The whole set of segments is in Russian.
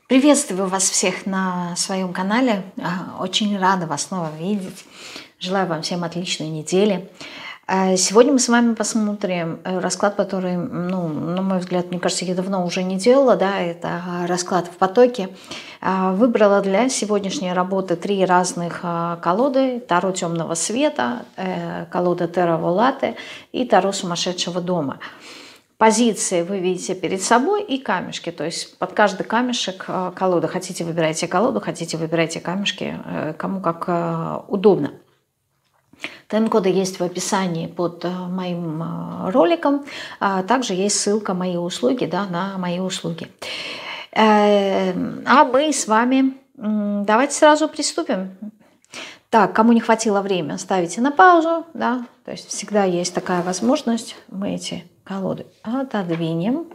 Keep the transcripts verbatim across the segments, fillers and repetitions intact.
Приветствую вас всех на своем канале. А, Очень рада вас снова видеть. Желаю вам всем отличной недели. А, Сегодня мы с вами посмотрим э, расклад, который, ну, на мой взгляд, мне кажется, я давно уже не делала. Да, это а, расклад в потоке. А, Выбрала для сегодняшней работы три разных а, колоды. Таро темного света, э, колода Терра Волате и Таро сумасшедшего дома. Позиции вы видите перед собой и камешки, то есть под каждый камешек э, колода. Хотите, выбирайте колоду, хотите, выбирайте камешки, э, кому как э, удобно. Тайм-коды есть в описании под э, моим э, роликом, а также есть ссылка «Мои услуги», да, на мои услуги. Э, А мы с вами м, давайте сразу приступим. Так, кому не хватило времени, ставите на паузу, да, то есть всегда есть такая возможность. Мы эти колоды отодвинем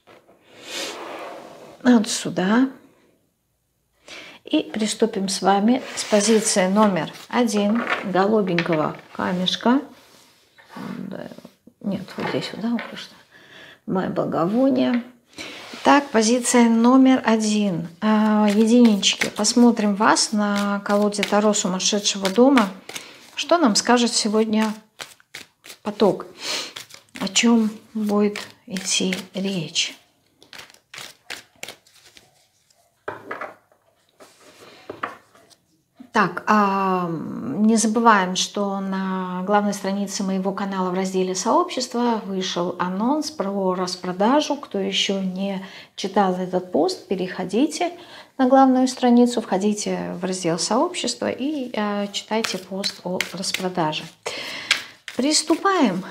вот сюда и приступим с вами с позиции номер один голубенького камешка. Нет, вот здесь вот, да, просто мое благовоние. Так, позиция номер один. Единички. Посмотрим вас на колоде Таро сумасшедшего дома. Что нам скажет сегодня поток? О чем будет идти речь? Так, а, не забываем, что на главной странице моего канала в разделе «Сообщество» вышел анонс про распродажу. Кто еще не читал этот пост, переходите на главную страницу, входите в раздел «Сообщество» и а, читайте пост о распродаже. Приступаем.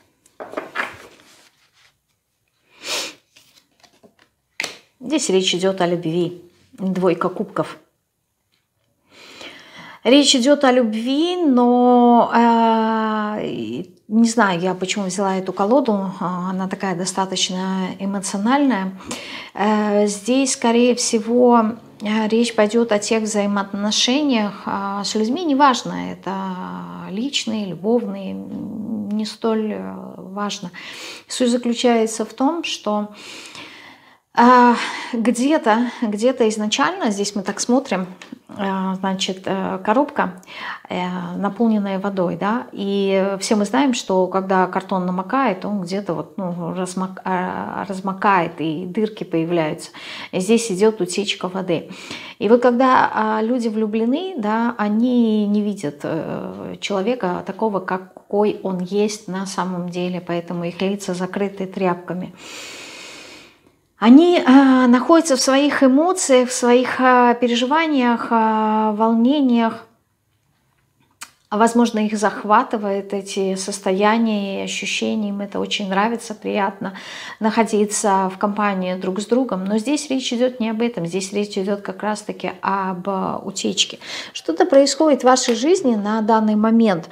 Здесь речь идет о любви. Двойка кубков. Речь идет о любви, но э, не знаю я, почему взяла эту колоду. Она такая достаточно эмоциональная. Э, здесь, скорее всего, речь пойдет о тех взаимоотношениях э, с людьми. Неважно, это личные, любовные, не столь важно. Суть заключается в том, что где-то, где-то изначально, здесь мы так смотрим, значит, коробка, наполненная водой, да, и все мы знаем, что когда картон намокает, он где-то вот, ну, размок, размокает, и дырки появляются. И здесь идет утечка воды. И вот когда люди влюблены, да, они не видят человека такого, какой он есть на самом деле, поэтому их лица закрыты тряпками. Они э, находятся в своих эмоциях, в своих э, переживаниях, э, волнениях. Возможно, их захватывает эти состояния и ощущения. Им это очень нравится, приятно находиться в компании друг с другом. Но здесь речь идет не об этом. Здесь речь идет как раз-таки об утечке. Что-то происходит в вашей жизни на данный момент.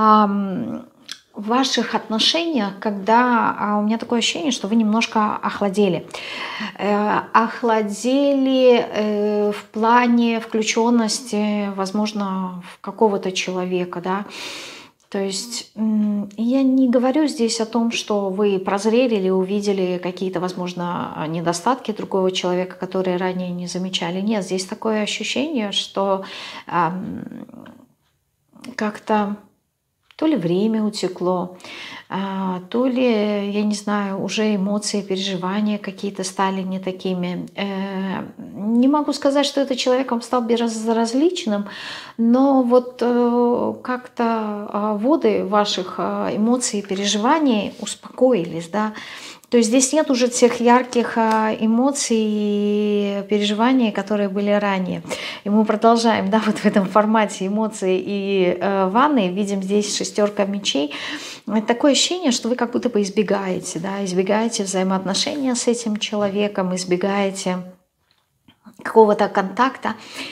В ваших отношениях, когда у меня такое ощущение, что вы немножко охладели. Э, охладели э, в плане включенности, возможно, в какого-то человека, да. То есть я не говорю здесь о том, что вы прозрели или увидели какие-то, возможно, недостатки другого человека, которые ранее не замечали. Нет, здесь такое ощущение, что э, как-то то ли время утекло, то ли, я не знаю, уже эмоции, переживания какие-то стали не такими. Не могу сказать, что этот человек вам стал безразличным, но вот как-то воды ваших эмоций и переживаний успокоились, да. То есть здесь нет уже тех ярких эмоций и переживаний, которые были ранее. И мы продолжаем, да, вот в этом формате эмоций и э, ванны. Видим здесь шестерка мечей. Такое ощущение, что вы как будто бы избегаете, да, избегаете взаимоотношения с этим человеком, избегаете какого-то контакта.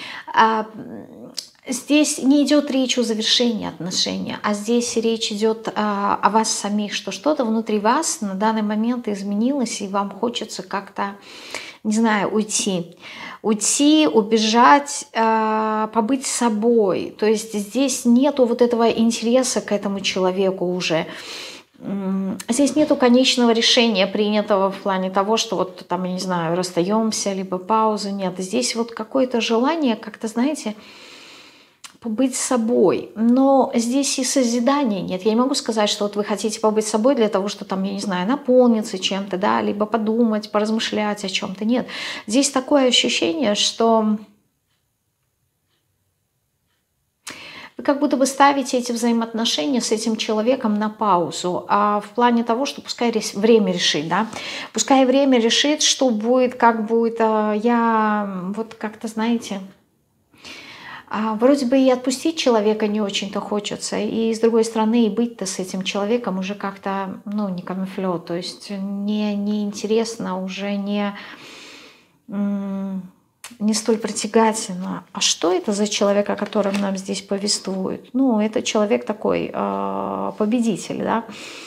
Здесь не идет речь о завершении отношений, а здесь речь идет а, о вас самих, что что-то внутри вас на данный момент изменилось, и вам хочется как-то, не знаю, уйти. Уйти, убежать, а, побыть собой. То есть здесь нету вот этого интереса к этому человеку уже. Здесь нету конечного решения, принятого в плане того, что вот там, я не знаю, расстаемся, либо паузы нет. Здесь вот какое-то желание, как-то, знаете, побыть собой. Но здесь и созидания нет. Я не могу сказать, что вот вы хотите побыть собой для того, что там, я не знаю, наполниться чем-то, да, либо подумать, поразмышлять о чем-то. Нет. Здесь такое ощущение, что вы как будто бы ставите эти взаимоотношения с этим человеком на паузу, а в плане того, что пускай время решит, да, пускай время решит, что будет, как будет. Я вот как-то, знаете, вроде бы и отпустить человека не очень-то хочется, и с другой стороны и быть-то с этим человеком уже как-то, ну, не камуфлё, то есть не, не интересно, уже не... не столь притягательно. А что это за человек, о котором нам здесь повествуют? Ну, это человек такой, э, победитель, да?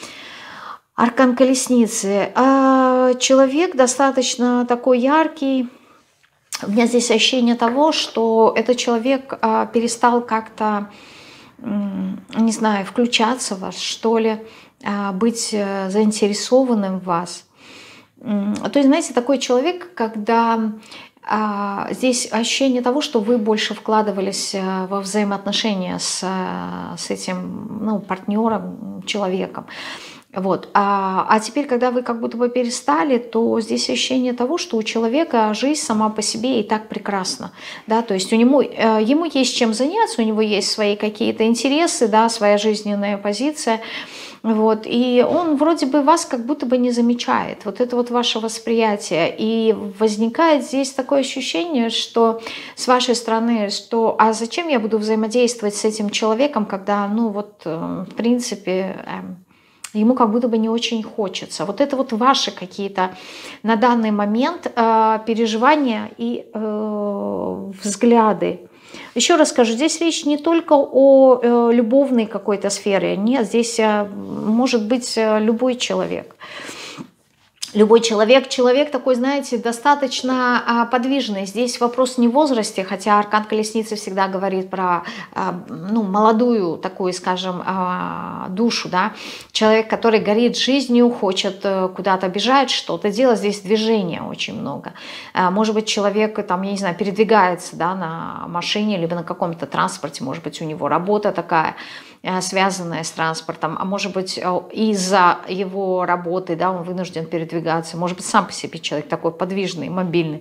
Аркан Колесницы. Э, человек достаточно такой яркий. У меня здесь ощущение того, что этот человек э, перестал как-то, э, не знаю, включаться в вас, что ли, э, быть э, заинтересованным в вас. Э, то есть, знаете, такой человек, когда... А здесь ощущение того, что вы больше вкладывались во взаимоотношения с, с этим, ну, партнером, человеком. Вот. А, а теперь, когда вы как будто бы перестали, то здесь ощущение того, что у человека жизнь сама по себе и так прекрасна. Да? То есть у него, ему есть чем заняться, у него есть свои какие-то интересы, да, своя жизненная позиция. Вот, и он вроде бы вас как будто бы не замечает. Вот это вот ваше восприятие. И возникает здесь такое ощущение, что с вашей стороны, что а зачем я буду взаимодействовать с этим человеком, когда, ну вот, в принципе, ему как будто бы не очень хочется. Вот это вот ваши какие-то на данный момент э, переживания и э, взгляды. Еще раз скажу, здесь речь не только о э, любовной какой-то сфере. Нет, здесь э, может быть э, любой человек. Любой человек, человек такой, знаете, достаточно а, подвижный. Здесь вопрос не в возрасте, хотя Аркан Колесницы всегда говорит про а, ну, молодую такую, скажем, а, душу, да. Человек, который горит жизнью, хочет а, куда-то бежать, что-то делать. Здесь движения очень много. А, может быть, человек, там, я не знаю, передвигается, да, на машине, либо на каком-то транспорте, может быть, у него работа такая, связанная с транспортом, а может быть, из-за его работы, да, он вынужден передвигаться, может быть, сам по себе человек такой подвижный, мобильный.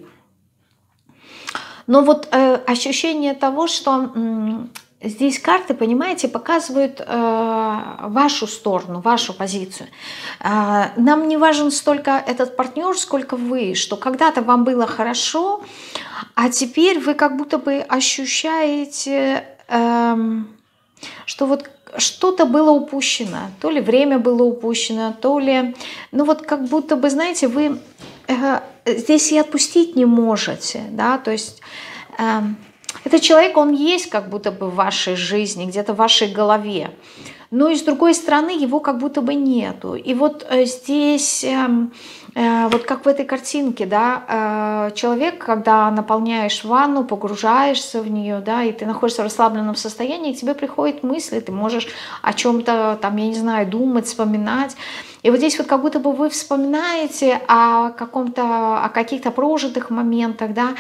Но вот э, ощущение того, что э, здесь карты, понимаете, показывают э, вашу сторону, вашу позицию. Э, нам не важен столько этот партнер, сколько вы, что когда-то вам было хорошо, а теперь вы как будто бы ощущаете... Э, что вот что-то было упущено, то ли время было упущено, то ли, ну вот как будто бы, знаете, вы э, здесь и отпустить не можете, да, то есть э, этот человек, он есть как будто бы в вашей жизни, где-то в вашей голове, но и с другой стороны его как будто бы нету. И вот э, здесь, э, э, вот как в этой картинке, да, э, человек, когда наполняешь ванну, погружаешься в нее, да, и ты находишься в расслабленном состоянии, к тебе приходят мысли, ты можешь о чем-то, там, я не знаю, думать, вспоминать. И вот здесь вот как будто бы вы вспоминаете о каком-то, о каких-то прожитых моментах, да,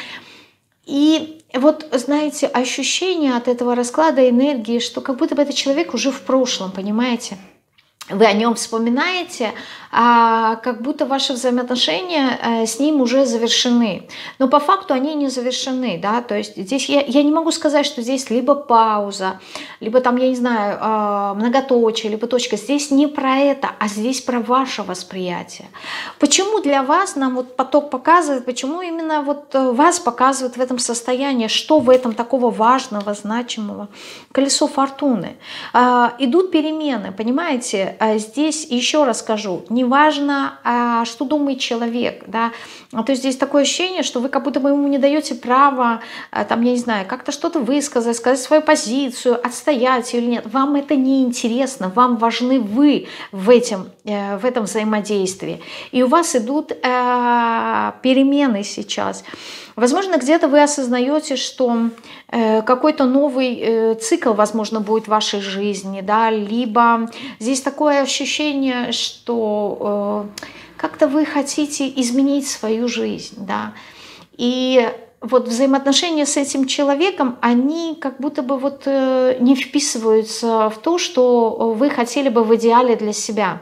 и вот, знаете, ощущение от этого расклада энергии, что как будто бы этот человек уже в прошлом, понимаете? Вы о нем вспоминаете, а как будто ваши взаимоотношения с ним уже завершены. Но по факту они не завершены, да, то есть здесь я, я не могу сказать, что здесь либо пауза, либо там, я не знаю, многоточие, либо точка. Здесь не про это, а здесь про ваше восприятие. Почему для вас нам вот поток показывает, почему именно вот вас показывает в этом состоянии, что в этом такого важного, значимого? Колесо фортуны. Идут перемены, понимаете? Здесь еще раз скажу, неважно, что думает человек, да, то есть здесь такое ощущение, что вы как будто бы ему не даете права, там, я не знаю, как-то что-то высказать, сказать свою позицию, отстоять или нет, вам это не интересно, вам важны вы в, этим, в этом взаимодействии, и у вас идут э, перемены сейчас. Возможно, где-то вы осознаете, что э, какой-то новый э, цикл, возможно, будет в вашей жизни, да, либо здесь такое ощущение, что э, как-то вы хотите изменить свою жизнь, да, и вот взаимоотношения с этим человеком, они как будто бы вот э, не вписываются в то, что вы хотели бы в идеале для себя.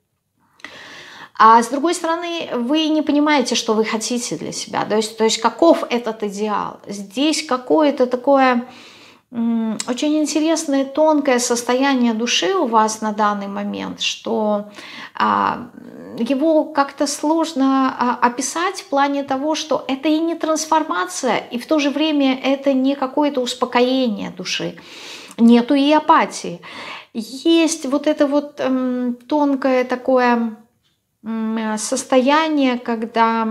А с другой стороны, вы не понимаете, что вы хотите для себя. То есть, то есть каков этот идеал. Здесь какое-то такое м, очень интересное, тонкое состояние души у вас на данный момент, что а, его как-то сложно а, описать в плане того, что это и не трансформация, и в то же время это не какое-то успокоение души. Нету и апатии. Есть вот это вот м, тонкое такое состояние, когда,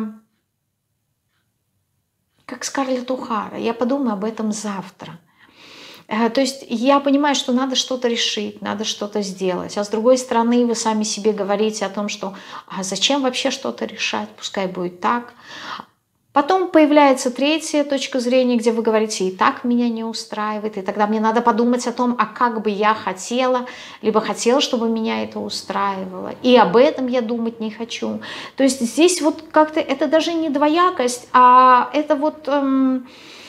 как Скарлетт О'Хара, я подумаю об этом завтра. То есть я понимаю, что надо что-то решить, надо что-то сделать. А с другой стороны, вы сами себе говорите о том, что а зачем вообще что-то решать, пускай будет так. Потом появляется третья точка зрения, где вы говорите, и так меня не устраивает, и тогда мне надо подумать о том, а как бы я хотела, либо хотела, чтобы меня это устраивало, и об этом я думать не хочу. То есть здесь вот как-то это даже не двоякость, а это вот... Эм,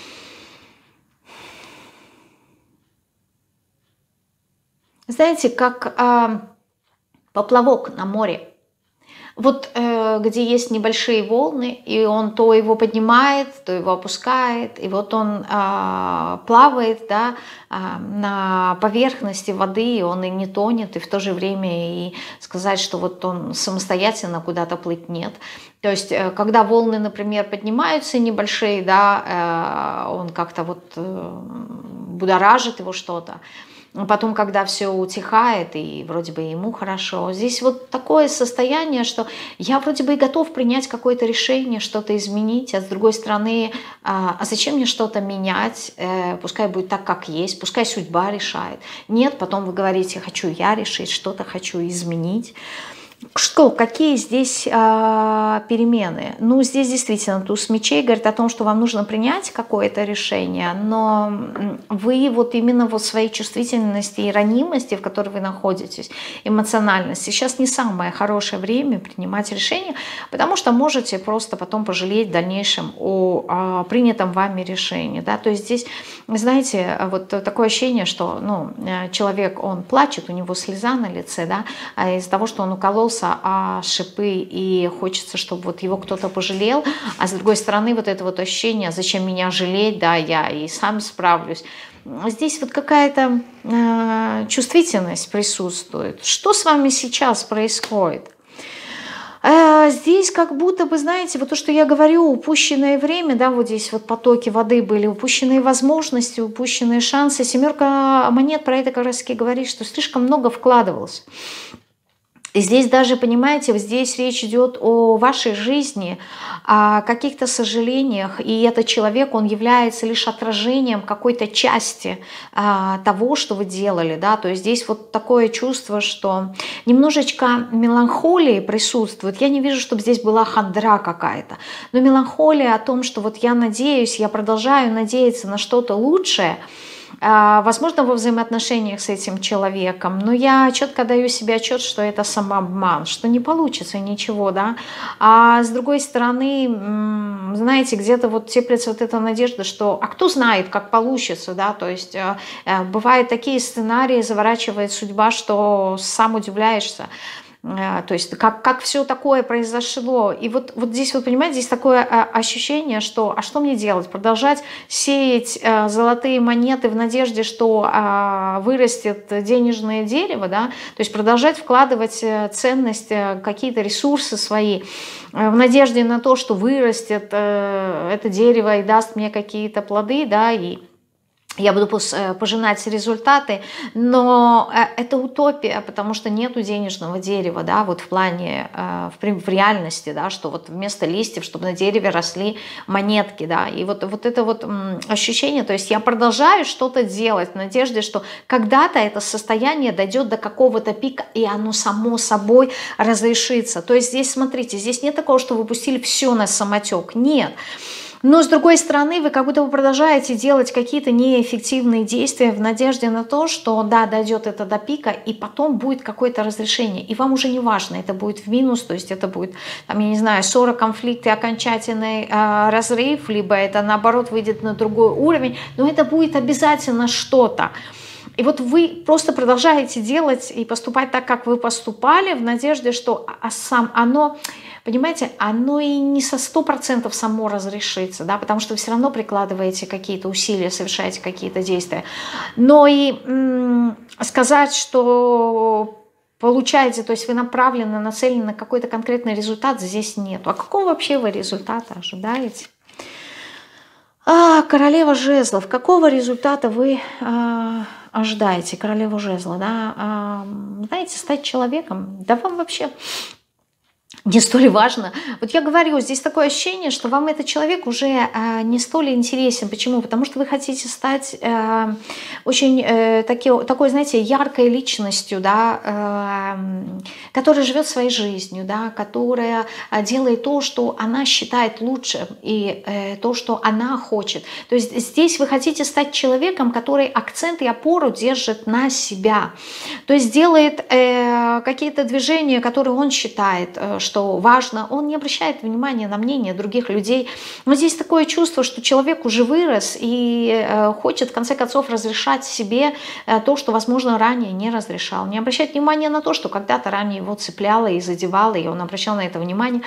знаете, как э, поплавок на море. Вот э, где есть небольшие волны, и он то его поднимает, то его опускает, и вот он э, плавает, да, э, на поверхности воды, он и не тонет, и в то же время и сказать, что вот он самостоятельно куда-то плыть, нет. То есть, э, когда волны, например, поднимаются небольшие, да, э, он как-то вот э, будоражит его что-то. Потом, когда все утихает, и вроде бы ему хорошо, здесь вот такое состояние, что я вроде бы и готов принять какое-то решение, что-то изменить, а с другой стороны, а зачем мне что-то менять, пускай будет так, как есть, пускай судьба решает. Нет, потом вы говорите, хочу я решить, что-то хочу изменить. Что, какие здесь э, перемены? Ну, здесь действительно туз мечей говорит о том, что вам нужно принять какое-то решение, но вы вот именно вот своей чувствительности и ранимости, в которой вы находитесь, эмоциональность, сейчас не самое хорошее время принимать решение, потому что можете просто потом пожалеть в дальнейшем о, о принятом вами решении. Да? То есть здесь, знаете, вот такое ощущение, что ну, человек, он плачет, у него слеза на лице, да, из-за того, что он уколол а шипы, и хочется, чтобы вот его кто-то пожалел, а с другой стороны вот это вот ощущение, зачем меня жалеть, да, я и сам справлюсь. Здесь вот какая-то э, чувствительность присутствует. Что с вами сейчас происходит? Э, здесь как будто бы, знаете, вот то, что я говорю, упущенное время, да, вот здесь вот потоки воды были, упущенные возможности, упущенные шансы. Семерка монет про это как раз таки говорит, что слишком много вкладывалось. И здесь даже, понимаете, здесь речь идет о вашей жизни, о каких-то сожалениях, и этот человек, он является лишь отражением какой-то части а, того, что вы делали, да, то есть здесь вот такое чувство, что немножечко меланхолии присутствует, я не вижу, чтобы здесь была хандра какая-то, но меланхолия о том, что вот я надеюсь, я продолжаю надеяться на что-то лучшее, возможно, во взаимоотношениях с этим человеком, но я четко даю себе отчет, что это самообман, что не получится ничего, да, а с другой стороны, знаете, где-то вот теплится вот эта надежда, что, а кто знает, как получится, да, то есть бывают такие сценарии, заворачивает судьба, что сам удивляешься. То есть как, как все такое произошло. И вот, вот здесь, вот понимаете, здесь такое ощущение, что а что мне делать? Продолжать сеять золотые монеты в надежде, что вырастет денежное дерево, да? То есть продолжать вкладывать ценность, какие-то ресурсы свои в надежде на то, что вырастет это дерево и даст мне какие-то плоды, да, и я буду пожинать результаты, но это утопия, потому что нету денежного дерева, да, вот в плане, в реальности, да, что вот вместо листьев, чтобы на дереве росли монетки, да, и вот, вот это вот ощущение, то есть я продолжаю что-то делать в надежде, что когда-то это состояние дойдет до какого-то пика, и оно само собой разрешится. То есть здесь, смотрите, здесь нет такого, что вы пустили все на самотек, нет. Но с другой стороны, вы как будто бы продолжаете делать какие-то неэффективные действия в надежде на то, что да, дойдет это до пика, и потом будет какое-то разрешение. И вам уже не важно, это будет в минус, то есть это будет, там, я не знаю, ссора, конфликт и окончательный э, разрыв, либо это наоборот выйдет на другой уровень, но это будет обязательно что-то. И вот вы просто продолжаете делать и поступать так, как вы поступали, в надежде, что а сам оно... Понимаете, оно и не со сто процентов само разрешится, да, потому что вы все равно прикладываете какие-то усилия, совершаете какие-то действия. Но и м- сказать, что получаете, то есть вы направлены, нацелены на какой-то конкретный результат, здесь нету. А какого вообще вы результата ожидаете? А, королева жезлов. Какого результата вы а, ожидаете? Королева жезла, да? А, знаете, стать человеком, да вам вообще... не столь важно. Вот я говорю, здесь такое ощущение, что вам этот человек уже э, не столь интересен. Почему? Потому что вы хотите стать э, очень э, таки, такой, знаете, яркой личностью, да, э, которая живет своей жизнью, да, которая делает то, что она считает лучшим, и э, то, что она хочет. То есть здесь вы хотите стать человеком, который акцент и опору держит на себя. То есть делает э, какие-то движения, которые он считает, э, что важно, он не обращает внимания на мнение других людей. Но здесь такое чувство, что человек уже вырос и э, хочет в конце концов разрешать себе э, то, что, возможно, ранее не разрешал. Не обращать внимания на то, что когда-то ранее его цепляло и задевало, и он обращал на это внимание.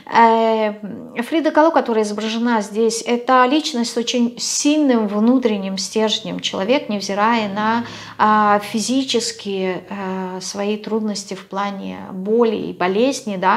Э, Фрида Кало, которая изображена здесь, это личность с очень сильным внутренним стержнем. Человек, невзирая на э, физические э, свои трудности в плане боли и болезни, да,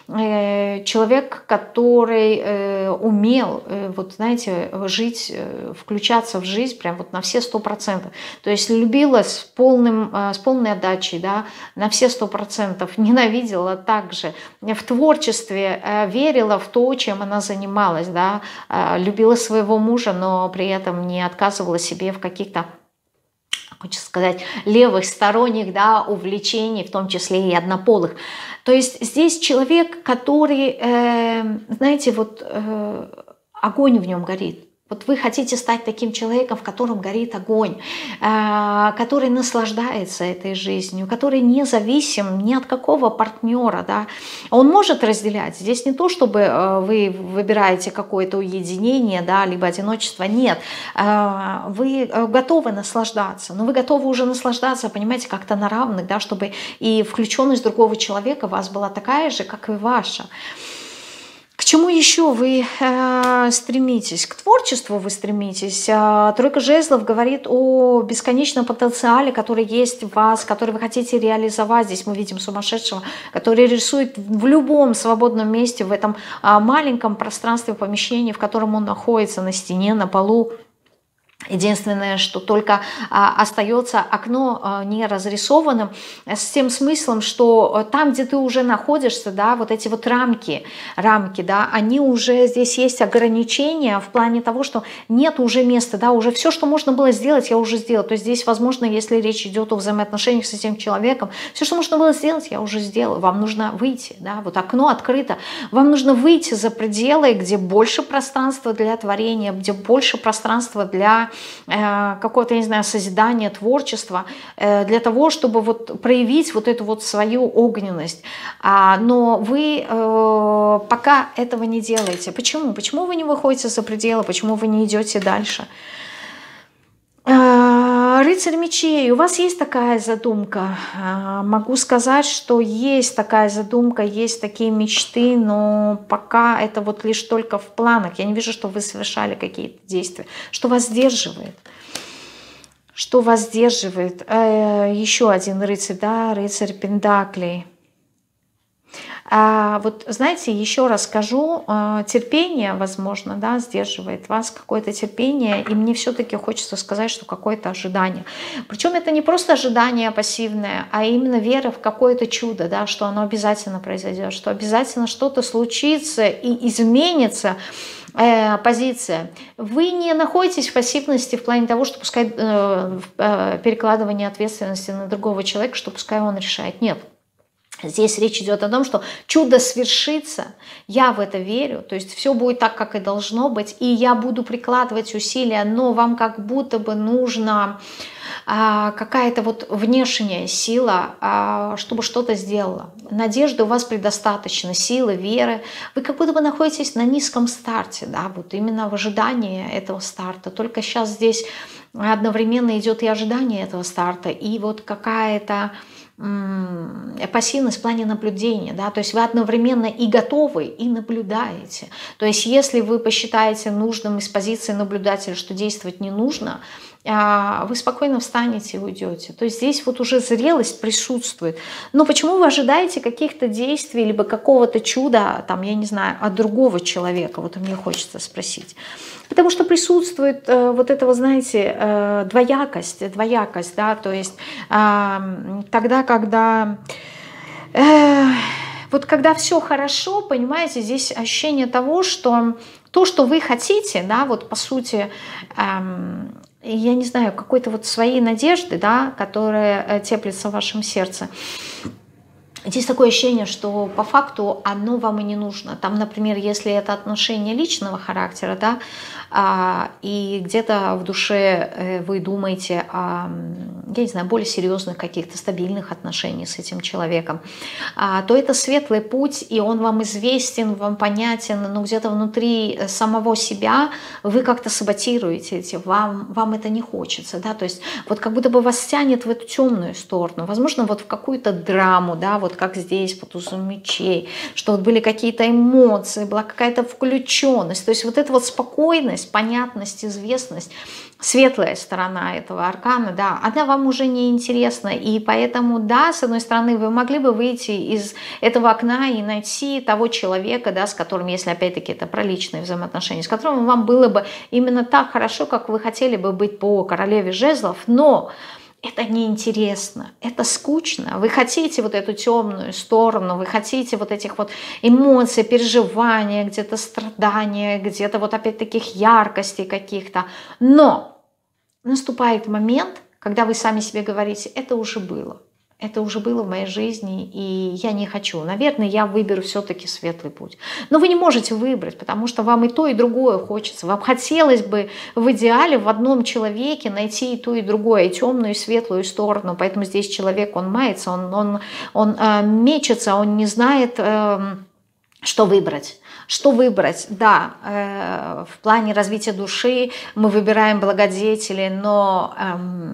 человек, который умел, вот знаете, жить, включаться в жизнь прям вот на все сто процентов. То есть любила с, полным, с полной отдачей, да, на все сто процентов, ненавидела также. В творчестве верила в то, чем она занималась, да, любила своего мужа, но при этом не отказывала себе в каких-то, хочется сказать, левых сторонних, да, увлечений, в том числе и однополых. То есть здесь человек, который, э, знаете, вот э, огонь в нем горит. Вот вы хотите стать таким человеком, в котором горит огонь, э, который наслаждается этой жизнью, который не зависим ни от какого партнера. Да. Он может разделять. Здесь не то, чтобы э, вы выбираете какое-то уединение, да, либо одиночество. Нет. Э, вы готовы наслаждаться. Но вы готовы уже наслаждаться, понимаете, как-то на равных, да, чтобы и включенность другого человека у вас была такая же, как и ваша. К чему еще вы э, стремитесь? К творчеству вы стремитесь. Э, Тройка жезлов говорит о бесконечном потенциале, который есть в вас, который вы хотите реализовать. Здесь мы видим сумасшедшего, который рисует в любом свободном месте, в этом э, маленьком пространстве помещения, в котором он находится, на стене, на полу. Единственное, что только а, остается окно а, не разрисованным, с тем смыслом, что там, где ты уже находишься, да, вот эти вот рамки, рамки, да, они уже, здесь есть ограничения в плане того, что нет уже места, да, уже все, что можно было сделать, я уже сделала. То есть здесь, возможно, если речь идет о взаимоотношениях с этим человеком, все, что можно было сделать, я уже сделала. Вам нужно выйти, да, вот окно открыто. Вам нужно выйти за пределы, где больше пространства для творения, где больше пространства для какого-то, я не знаю, созидания, творчества, для того, чтобы вот проявить вот эту вот свою огненность. Но вы пока этого не делаете. Почему? Почему вы не выходите за пределы? Почему вы не идете дальше? Рыцарь мечей, у вас есть такая задумка? Могу сказать, что есть такая задумка, есть такие мечты, но пока это вот лишь только в планах. Я не вижу, что вы совершали какие-то действия. Что вас сдерживает? Что вас сдерживает? Еще один рыцарь, да, рыцарь пентаклей. А вот, знаете, еще раз скажу, терпение, возможно, да, сдерживает вас, какое-то терпение, и мне все-таки хочется сказать, что какое-то ожидание. Причем это не просто ожидание пассивное, а именно вера в какое-то чудо, да, что оно обязательно произойдет, что обязательно что-то случится и изменится э, позиция. Вы не находитесь в пассивности в плане того, что пускай э, э, перекладывание ответственности на другого человека, что пускай он решает. Нет. Здесь речь идет о том, что чудо свершится, я в это верю, то есть все будет так, как и должно быть, и я буду прикладывать усилия, но вам как будто бы нужна а, какая-то вот внешняя сила, а, чтобы что-то сделала. Надежды у вас предостаточно, силы, веры. Вы как будто бы находитесь на низком старте, да, вот именно в ожидании этого старта. Только сейчас здесь одновременно идет и ожидание этого старта, и вот какая-то пассивность в плане наблюдения, да, то есть вы одновременно и готовы, и наблюдаете. То есть если вы посчитаете нужным из позиции наблюдателя, что действовать не нужно, вы спокойно встанете и уйдете. То есть здесь вот уже зрелость присутствует. Но почему вы ожидаете каких-то действий, либо какого-то чуда, там, я не знаю, от другого человека? Вот мне хочется спросить. Потому что присутствует э, вот это, вы знаете, э, двоякость, двоякость, да, то есть э, тогда, когда... Э, вот когда все хорошо, понимаете, здесь ощущение того, что то, что вы хотите, да, вот по сути... Э, я не знаю, какой-то вот своей надежды, да, которая теплится в вашем сердце. Здесь такое ощущение, что по факту оно вам и не нужно. Там, например, если это отношения личного характера, да, а, и где-то в душе вы думаете о, я не знаю, более серьезных каких-то стабильных отношениях с этим человеком, а, то это светлый путь, и он вам известен, вам понятен, но где-то внутри самого себя вы как-то саботируете эти, вам, вам это не хочется, да, то есть вот как будто бы вас тянет в эту темную сторону, возможно, вот в какую-то драму, да, вот как здесь по тузу мечей, что вот были какие-то эмоции, была какая-то включенность, то есть вот эта вот спокойность, понятность, известность, светлая сторона этого аркана, да, она вам уже не интересна, и поэтому, да, с одной стороны, вы могли бы выйти из этого окна и найти того человека, да, с которым, если опять-таки это про личные взаимоотношения, с которым вам было бы именно так хорошо, как вы хотели бы быть по королеве жезлов, но это неинтересно, это скучно. Вы хотите вот эту темную сторону, вы хотите вот этих вот эмоций, переживания, где-то страдания, где-то вот опять таких яркостей каких-то. Но наступает момент, когда вы сами себе говорите, это уже было. Это уже было в моей жизни, и я не хочу. Наверное, я выберу все-таки светлый путь. Но вы не можете выбрать, потому что вам и то, и другое хочется. Вам хотелось бы в идеале в одном человеке найти и то, и другое, и темную, и светлую сторону. Поэтому здесь человек, он мается, он, он, он э, мечется, он не знает, э, что выбрать. Что выбрать? Да, э, в плане развития души мы выбираем благодетели, но э,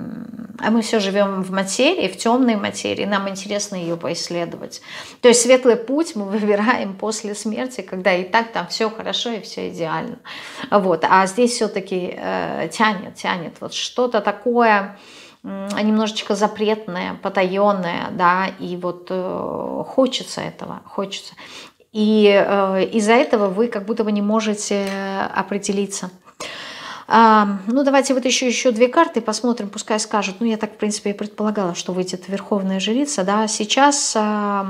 мы все живем в материи, в темной материи, нам интересно ее поисследовать. То есть светлый путь мы выбираем после смерти, когда и так там все хорошо и все идеально. Вот. А здесь все-таки э, тянет, тянет вот что-то такое немножечко запретное, потаенное, да, и вот э, хочется этого, хочется. И э, из-за этого вы как будто бы не можете определиться. А, ну, давайте вот еще, еще две карты посмотрим, пускай скажут. Ну, я так, в принципе, и предполагала, что выйдет Верховная Жрица. Да. Сейчас, а,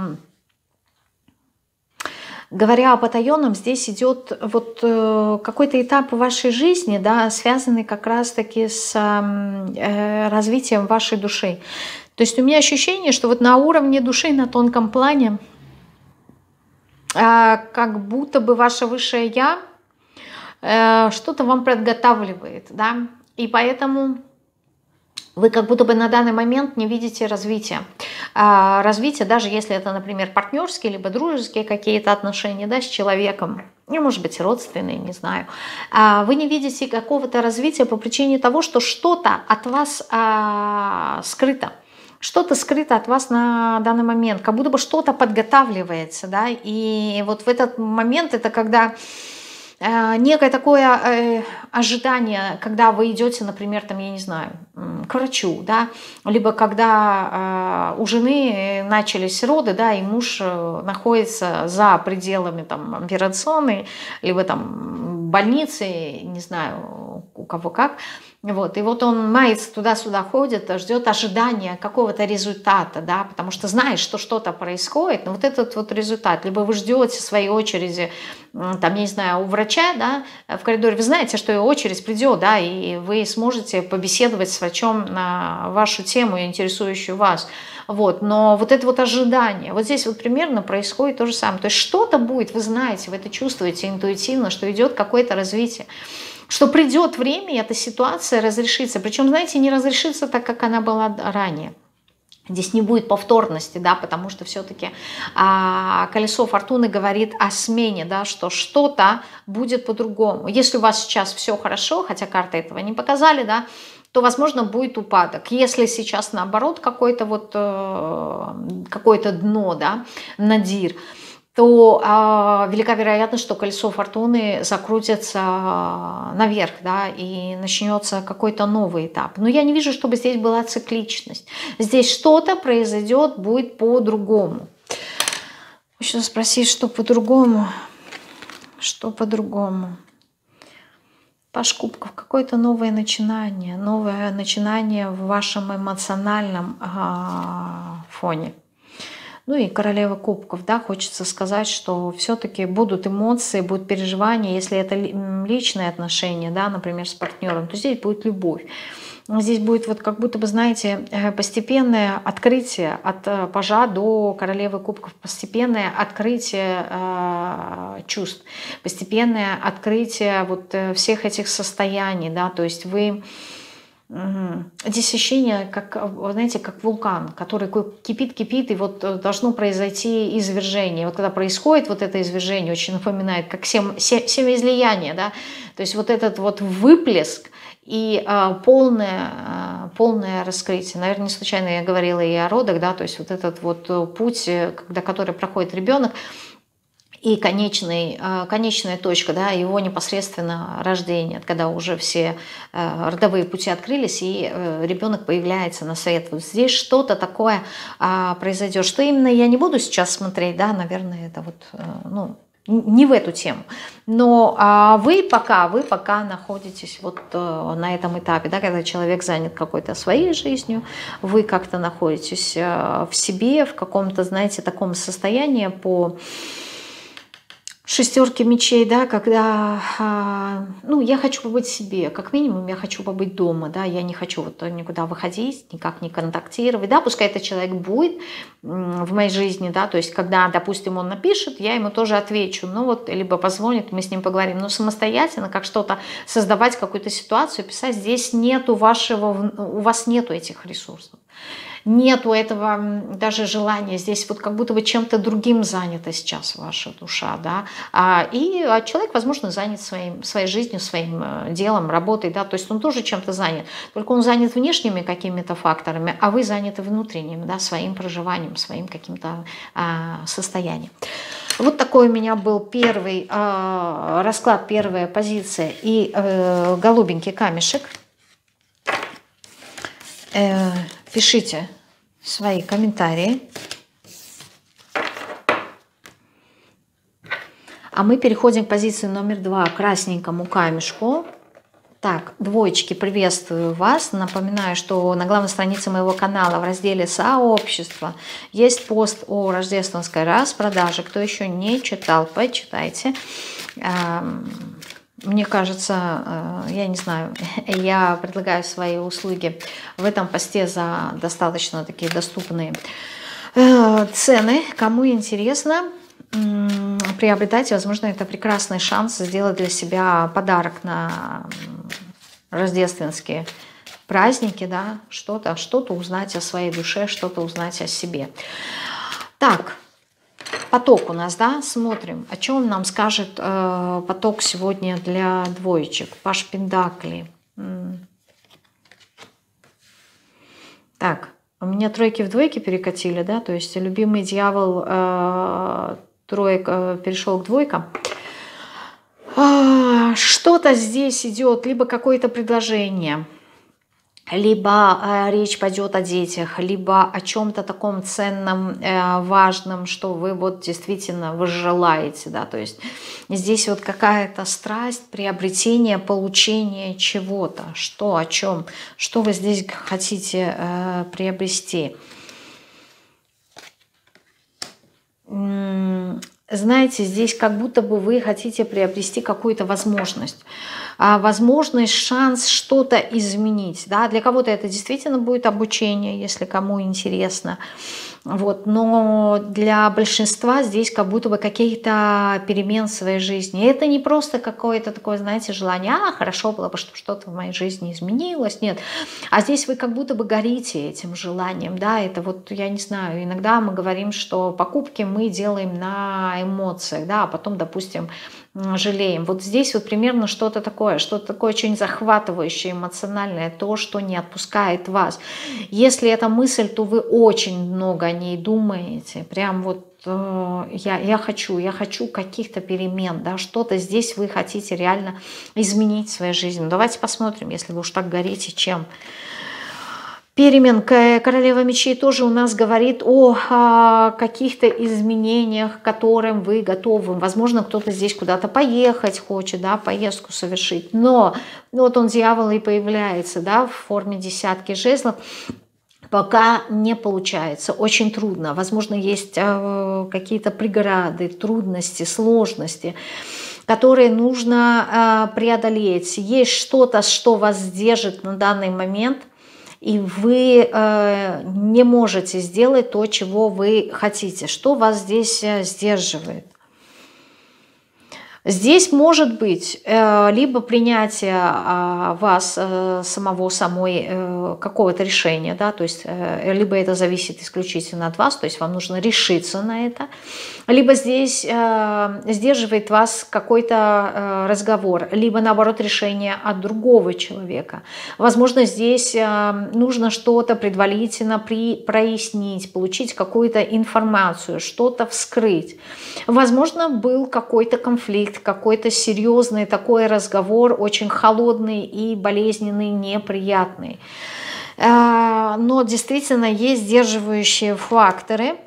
говоря о потаенном, здесь идет вот э, какой-то этап вашей жизни, да, связанный как раз-таки с э, развитием вашей души. То есть у меня ощущение, что вот на уровне души, на тонком плане, как будто бы ваше высшее Я что-то вам подготавливает, да, и поэтому вы как будто бы на данный момент не видите развития. Развитие, даже если это, например, партнерские, либо дружеские какие-то отношения, да, с человеком, ну, может быть, родственные, не знаю, вы не видите какого-то развития по причине того, что что-то от вас скрыто. Что-то скрыто от вас на данный момент, как будто бы что-то подготавливается, да, и вот в этот момент это когда э, некое такое э, ожидание, когда вы идете, например, там, я не знаю, к врачу, да, либо когда э, у жены начались роды, да, и муж находится за пределами там операционной, либо там больницы, не знаю, у кого как. Вот, и вот он мается туда-сюда ходит, ждет ожидания какого-то результата, да, потому что знает, что что-то происходит, но вот этот вот результат, либо вы ждете своей очереди там, я не знаю, у врача, да, в коридоре, вы знаете, что очередь придет, да, и вы сможете побеседовать с врачом на вашу тему, интересующую вас. Вот, но вот это вот ожидание, вот здесь вот примерно происходит то же самое. То есть что-то будет, вы знаете, вы это чувствуете интуитивно, что идет какое-то развитие, что придет время, и эта ситуация разрешится. Причем, знаете, не разрешится так, как она была ранее. Здесь не будет повторности, да, потому что все-таки а, колесо фортуны говорит о смене, да, что что-то будет по-другому. Если у вас сейчас все хорошо, хотя карты этого не показали, да, то, возможно, будет упадок. Если сейчас, наоборот, какое-то вот, э, какое-то дно, да, надир, то э, велика вероятность, что колесо фортуны закрутится наверх, да, и начнется какой-то новый этап. Но я не вижу, чтобы здесь была цикличность. Здесь что-то произойдет, будет по-другому. Хочу спросить, что по-другому? Что по-другому? Паш кубков, какое-то новое начинание, новое начинание в вашем эмоциональном э, фоне. Ну и королева кубков, да, хочется сказать, что все-таки будут эмоции, будут переживания, если это личные отношения, да, например, с партнером, то здесь будет любовь. Здесь будет вот как будто бы, знаете, постепенное открытие от пажа до королевы кубков, постепенное открытие э, чувств, постепенное открытие вот всех этих состояний, да, то есть вы... Угу. Здесь ощущение, как, знаете, как вулкан, который кипит-кипит, и вот должно произойти извержение. Вот когда происходит вот это извержение, очень напоминает, как семя, семяизлияние, да, то есть вот этот вот выплеск и а, полное, а, полное раскрытие. Наверное, не случайно я говорила и о родах, да, то есть вот этот вот путь, когда, который проходит ребенок, и конечный, конечная точка, да, его непосредственно рождение, когда уже все родовые пути открылись, и ребенок появляется на свет. Вот здесь что-то такое произойдет. Что именно, я не буду сейчас смотреть, да, наверное, это вот, ну, не в эту тему. Но вы пока, вы пока находитесь вот на этом этапе, да, когда человек занят какой-то своей жизнью, вы как-то находитесь в себе, в каком-то, знаете, таком состоянии по... Шестерки мечей, да, когда, ну, я хочу побыть себе, как минимум я хочу побыть дома, да, я не хочу вот никуда выходить, никак не контактировать, да, пускай этот человек будет в моей жизни, да, то есть когда, допустим, он напишет, я ему тоже отвечу, ну вот, либо позвонит, мы с ним поговорим, но самостоятельно, как что-то создавать, какую-то ситуацию, писать, здесь нету вашего, у вас нету этих ресурсов. Нету этого даже желания, здесь вот как будто бы чем-то другим занята сейчас ваша душа, да, и человек, возможно, занят своим, своей жизнью, своим делом, работой, да, то есть он тоже чем-то занят, только он занят внешними какими-то факторами, а вы заняты внутренним, да, своим проживанием, своим каким-то а, состоянием. Вот такой у меня был первый а, расклад, первая позиция и э, голубенький камешек. Э, Пишите свои комментарии. А мы переходим к позиции номер два, красненькому камешку. Так, двоечки, приветствую вас. Напоминаю, что на главной странице моего канала в разделе «Сообщество» есть пост о рождественской распродаже. Кто еще не читал, почитайте. Мне кажется, я не знаю, я предлагаю свои услуги в этом посте за достаточно такие доступные цены. Кому интересно, приобретайте. Возможно, это прекрасный шанс сделать для себя подарок на рождественские праздники, да, что-то, что-то узнать о своей душе, что-то узнать о себе. Так. Поток у нас, да, смотрим, о чем нам скажет э, поток сегодня для двоечек. Паш Пентаклей. Так, у меня тройки в двойке перекатили, да, то есть любимый дьявол э, троек э, перешел к двойкам. Э, что-то здесь идет, либо какое-то предложение, либо э, речь пойдет о детях, либо о чем-то таком ценном, э, важном, что вы вот действительно вы желаете, да, то есть здесь вот какая-то страсть, приобретение, получение чего-то, что, о чем, что вы здесь хотите э, приобрести. знаете, здесь как будто бы вы хотите приобрести какую-то возможность. А, возможность, шанс что-то изменить. Да? Для кого-то это действительно будет обучение, если кому интересно. Вот. Но для большинства здесь как будто бы каких-то перемен в своей жизни. И это не просто какое-то такое, знаете, желание, а, хорошо было бы, чтобы что-то в моей жизни изменилось. Нет. А здесь вы как будто бы горите этим желанием. Да? Это вот, я не знаю, иногда мы говорим, что покупки мы делаем на эмоциях, да, а потом, допустим, жалеем. Вот здесь вот примерно что-то такое, что-то такое очень захватывающее, эмоциональное, то, что не отпускает вас. Если это мысль, то вы очень много о ней думаете. Прям вот э, я, я хочу, я хочу каких-то перемен, да, что-то здесь вы хотите реально изменить в своей жизни. Давайте посмотрим, если вы уж так горите, чем. Перемен. Королева мечей тоже у нас говорит о, о каких-то изменениях, к которым вы готовы. Возможно, кто-то здесь куда-то поехать хочет, да, поездку совершить. Но вот он, дьявол, и появляется, да, в форме десятки жезлов. Пока не получается, очень трудно. Возможно, есть э, какие-то преграды, трудности, сложности, которые нужно э, преодолеть. Есть что-то, что вас держит на данный момент, и вы э, не можете сделать то, чего вы хотите. Что вас здесь э, сдерживает? Здесь может быть э, либо принятие э, вас э, самого, самой э, какого-то решения, да, то есть э, либо это зависит исключительно от вас, то есть вам нужно решиться на это, либо здесь э, сдерживает вас какой-то э, разговор, либо наоборот решение от другого человека. Возможно, здесь э, нужно что-то предварительно при, прояснить, получить какую-то информацию, что-то вскрыть. Возможно, был какой-то конфликт, какой-то серьезный такой разговор, очень холодный и болезненный, неприятный. Но действительно есть сдерживающие факторы,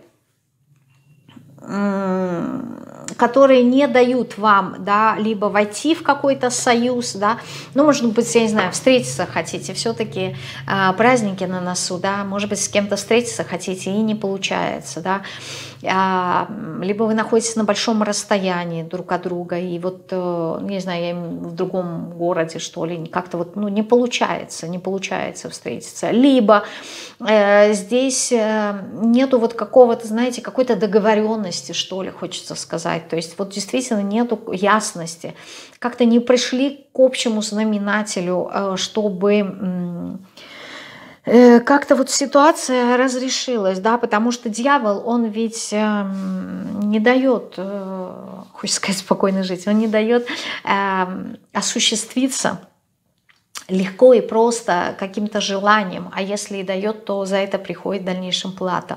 которые не дают вам, да, либо войти в какой-то союз, да, ну, может быть, я не знаю, встретиться хотите, все-таки э, праздники на носу, да, может быть, с кем-то встретиться хотите и не получается, да, а, либо вы находитесь на большом расстоянии друг от друга, и вот, э, не знаю, я в другом городе, что ли, как-то вот, ну, не получается, не получается встретиться, либо э, здесь э, нету вот какого-то, знаете, какой-то договоренности, что ли, хочется сказать, то есть вот действительно нету ясности, как-то не пришли к общему знаменателю, э, чтобы... как-то вот ситуация разрешилась, да, потому что дьявол, он ведь э, не дает, э, хочется сказать, спокойно жить, он не дает э, осуществиться легко и просто каким-то желанием, а если и дает, то за это приходит в дальнейшем плата.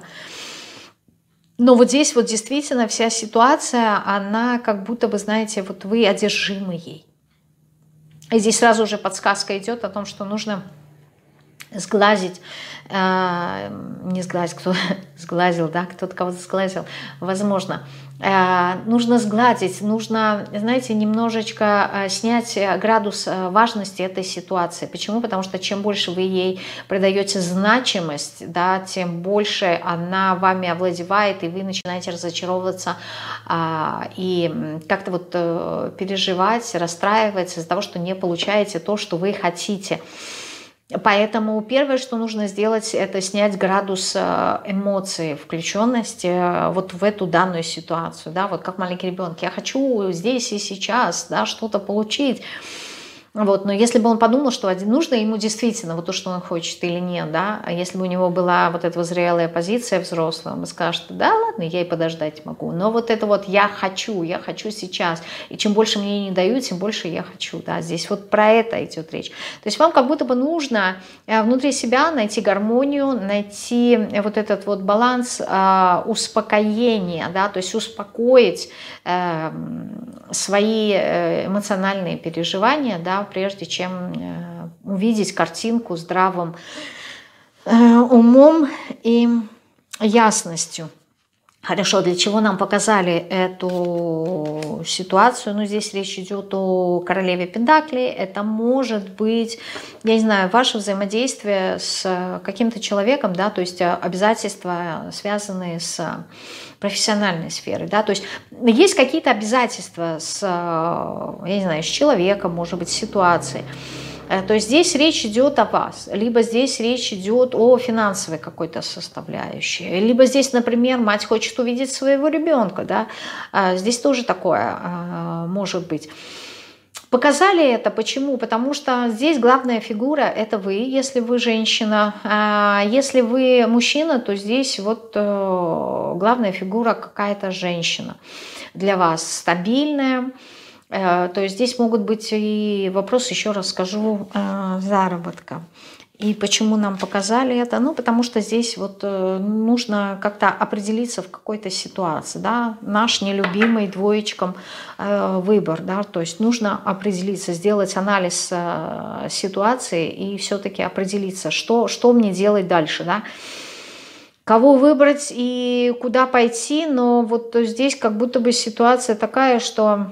Но вот здесь вот действительно вся ситуация, она как будто бы, знаете, вот вы одержимы ей. И здесь сразу же подсказка идет о том, что нужно сглазить, э, не сглазить, кто сглазил, да, кто-то кого-то сглазил, возможно. Э, нужно сгладить, нужно, знаете, немножечко э, снять градус э, важности этой ситуации. Почему? Потому что чем больше вы ей придаете значимость, да, тем больше она вами овладевает, и вы начинаете разочаровываться э, и как-то вот э, переживать, расстраиваться из-за того, что не получаете то, что вы хотите. Поэтому первое, что нужно сделать, это снять градус эмоций, включенности вот в эту данную ситуацию. Да? Вот как маленький ребенок. Я хочу здесь и сейчас, да, что-то получить. Вот, но если бы он подумал, что нужно ему действительно вот то, что он хочет или нет, да, а если бы у него была вот эта зрелая позиция взрослая, он бы сказал, что да, ладно, я и подождать могу, но вот это вот я хочу, я хочу сейчас, и чем больше мне не дают, тем больше я хочу, да, здесь вот про это идет речь. То есть вам как будто бы нужно внутри себя найти гармонию, найти вот этот вот баланс э, успокоения, да, то есть успокоить э, свои эмоциональные переживания, да, прежде чем э, увидеть картинку здравым э, умом и ясностью. Хорошо, для чего нам показали эту ситуацию? Ну, здесь речь идет о королеве Пентаклей. Это может быть, я не знаю, ваше взаимодействие с каким-то человеком, да, то есть обязательства, связанные с профессиональной сферой, да, то есть есть какие-то обязательства с, я не знаю, с человеком, может быть, с ситуацией. То есть здесь речь идет о вас, либо здесь речь идет о финансовой какой-то составляющей, либо здесь, например, мать хочет увидеть своего ребенка, да, здесь тоже такое может быть. Показали это, почему? Потому что здесь главная фигура – это вы, если вы женщина, а если вы мужчина, то здесь вот главная фигура какая-то женщина для вас, стабильная. То есть здесь могут быть и вопросы, еще раз скажу, заработка. И почему нам показали это? Ну, потому что здесь вот нужно как-то определиться в какой-то ситуации, да, наш нелюбимый двоечком выбор, да, то есть нужно определиться, сделать анализ ситуации и все-таки определиться, что, что мне делать дальше, да. Кого выбрать и куда пойти, но вот здесь как будто бы ситуация такая, что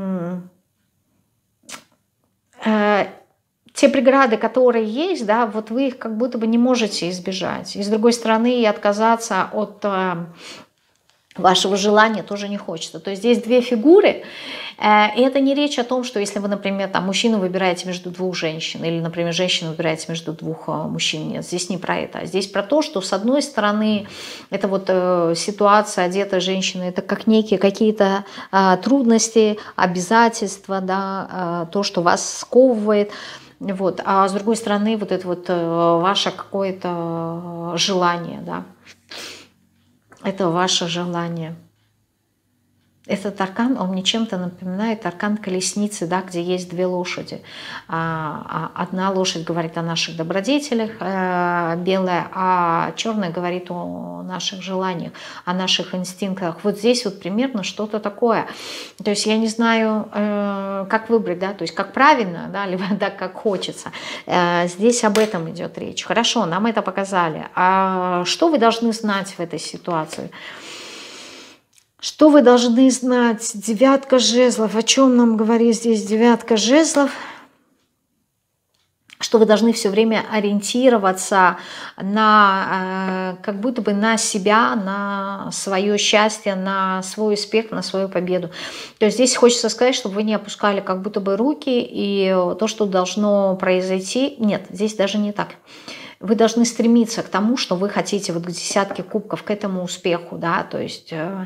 э, те преграды, которые есть, да, вот вы их как будто бы не можете избежать. И с другой стороны, и отказаться от э, вашего желания тоже не хочется. То есть здесь две фигуры, э, и это не речь о том, что если вы, например, там, мужчину выбираете между двух женщин, или, например, женщину выбираете между двух э, мужчин. Нет, здесь не про это. Здесь про то, что с одной стороны, это вот э, ситуация одетой женщины, это как некие какие-то э, трудности, обязательства, да, э, то, что вас сковывает. Вот. А с другой стороны, вот это вот э, ваше какое-то желание, да. Это ваше желание. Этот аркан, он мне чем-то напоминает аркан колесницы, да, где есть две лошади. Одна лошадь говорит о наших добродетелях, белая, а черная говорит о наших желаниях, о наших инстинктах. Вот здесь вот примерно что-то такое. То есть я не знаю, как выбрать, да, то есть как правильно, да, либо так, как хочется. Здесь об этом идет речь. Хорошо, нам это показали. А что вы должны знать в этой ситуации? Что вы должны знать? Девятка жезлов. О чем нам говорит здесь девятка жезлов? Что вы должны все время ориентироваться на, как будто бы на себя, на свое счастье, на свой успех, на свою победу. То есть здесь хочется сказать, чтобы вы не опускали как будто бы руки, и то, что должно произойти, нет, здесь даже не так. Вы должны стремиться к тому, что вы хотите, вот к десятке кубков, к этому успеху, да, то есть э,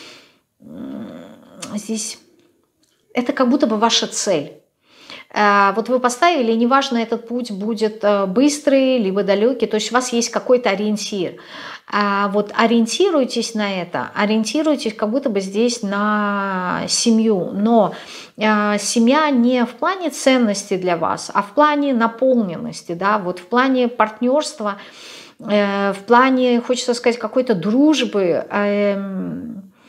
здесь это как будто бы ваша цель. Э, вот вы поставили, неважно, этот путь будет быстрый, либо далекий, то есть у вас есть какой-то ориентир. А вот ориентируйтесь на это, ориентируйтесь как будто бы здесь на семью, но э, семья не в плане ценности для вас, а в плане наполненности, да, вот в плане партнерства, э, в плане, хочется сказать, какой-то дружбы. Э,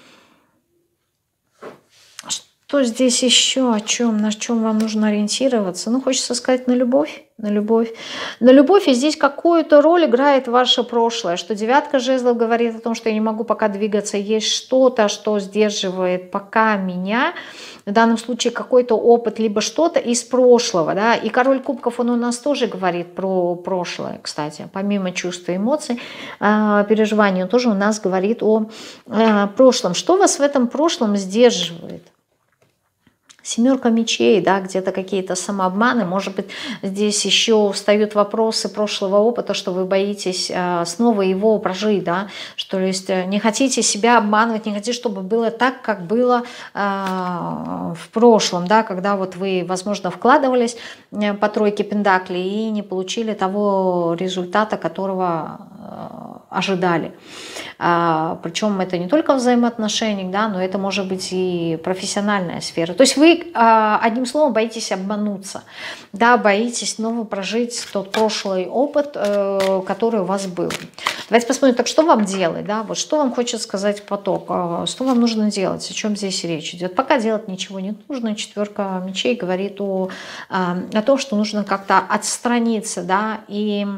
что здесь еще, о чем, на чем вам нужно ориентироваться? Ну, хочется сказать, на любовь. На любовь. На любовь, и здесь какую-то роль играет ваше прошлое, что девятка жезлов говорит о том, что я не могу пока двигаться, есть что-то, что сдерживает пока меня, в данном случае какой-то опыт, либо что-то из прошлого, да, и король кубков, он у нас тоже говорит про прошлое, кстати, помимо чувств и эмоций, переживаний, он тоже у нас говорит о прошлом. Что вас в этом прошлом сдерживает? Семерка мечей, да, где-то какие-то самообманы, может быть, здесь еще встают вопросы прошлого опыта, что вы боитесь э, снова его прожить, да, что то есть не хотите себя обманывать, не хотите, чтобы было так, как было э, в прошлом, да, когда вот вы, возможно, вкладывались по тройке пентаклей и не получили того результата, которого э, ожидали. А, причем это не только взаимоотношения, да, но это может быть и профессиональная сфера. То есть вы, а, одним словом, боитесь обмануться, да, боитесь снова прожить тот прошлый опыт, э, который у вас был. Давайте посмотрим, так что вам делать, да, вот что вам хочет сказать поток, э, что вам нужно делать, о чем здесь речь идет. Пока делать ничего не нужно. Четверка мечей говорит о, э, о том, что нужно как-то отстраниться, да, и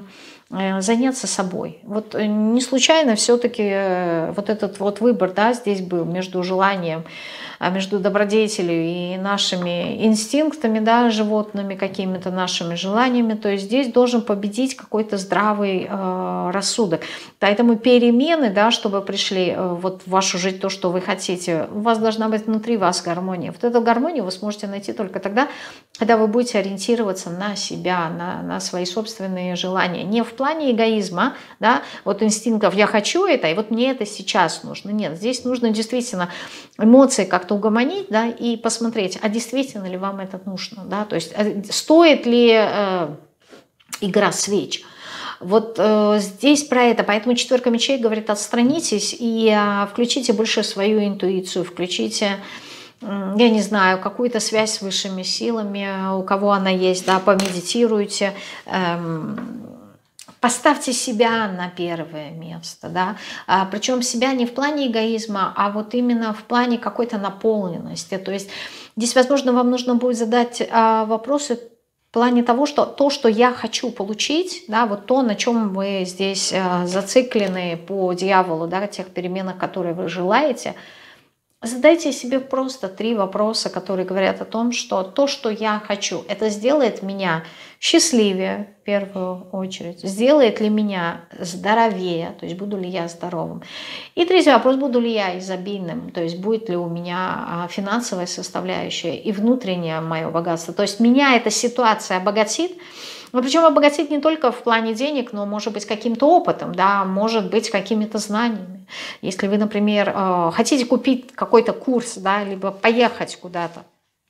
заняться собой. Вот не случайно все-таки вот этот вот выбор, да, здесь был между желанием, между добродетелью и нашими инстинктами, да, животными, какими-то нашими желаниями. То есть здесь должен победить какой-то здравый э, рассудок. Поэтому перемены, да, чтобы пришли э, вот в вашу жизнь то, что вы хотите, у вас должна быть внутри вас гармония. Вот эту гармонию вы сможете найти только тогда, когда вы будете ориентироваться на себя, на, на свои собственные желания. Не в плане эгоизма, да, вот инстинктов «я хочу это, и вот мне это сейчас нужно». Нет, здесь нужно действительно эмоции как-то угомонить, да, и посмотреть, а действительно ли вам это нужно, да, то есть стоит ли э, игра свеч. Вот э, здесь про это, поэтому четверка мечей говорит: отстранитесь и э, включите больше свою интуицию, включите, э, я не знаю, какую-то связь с высшими силами, у кого она есть, да, помедитируйте, э, поставьте себя на первое место, да, а, причем себя не в плане эгоизма, а вот именно в плане какой-то наполненности. То есть здесь, возможно, вам нужно будет задать а, вопросы в плане того, что то, что я хочу получить, да, вот то, на чем вы здесь а, зациклены по дьяволу, да, тех переменах, которые вы желаете. Задайте себе просто три вопроса, которые говорят о том, что то, что я хочу, это сделает меня счастливее, в первую очередь, сделает ли меня здоровее, то есть буду ли я здоровым. И третий вопрос: буду ли я изобильным, то есть будет ли у меня финансовая составляющая и внутреннее мое богатство. То есть меня эта ситуация обогатит. Но причем обогатить не только в плане денег, но может быть каким-то опытом, да, может быть какими-то знаниями. Если вы, например, хотите купить какой-то курс, да, либо поехать куда-то,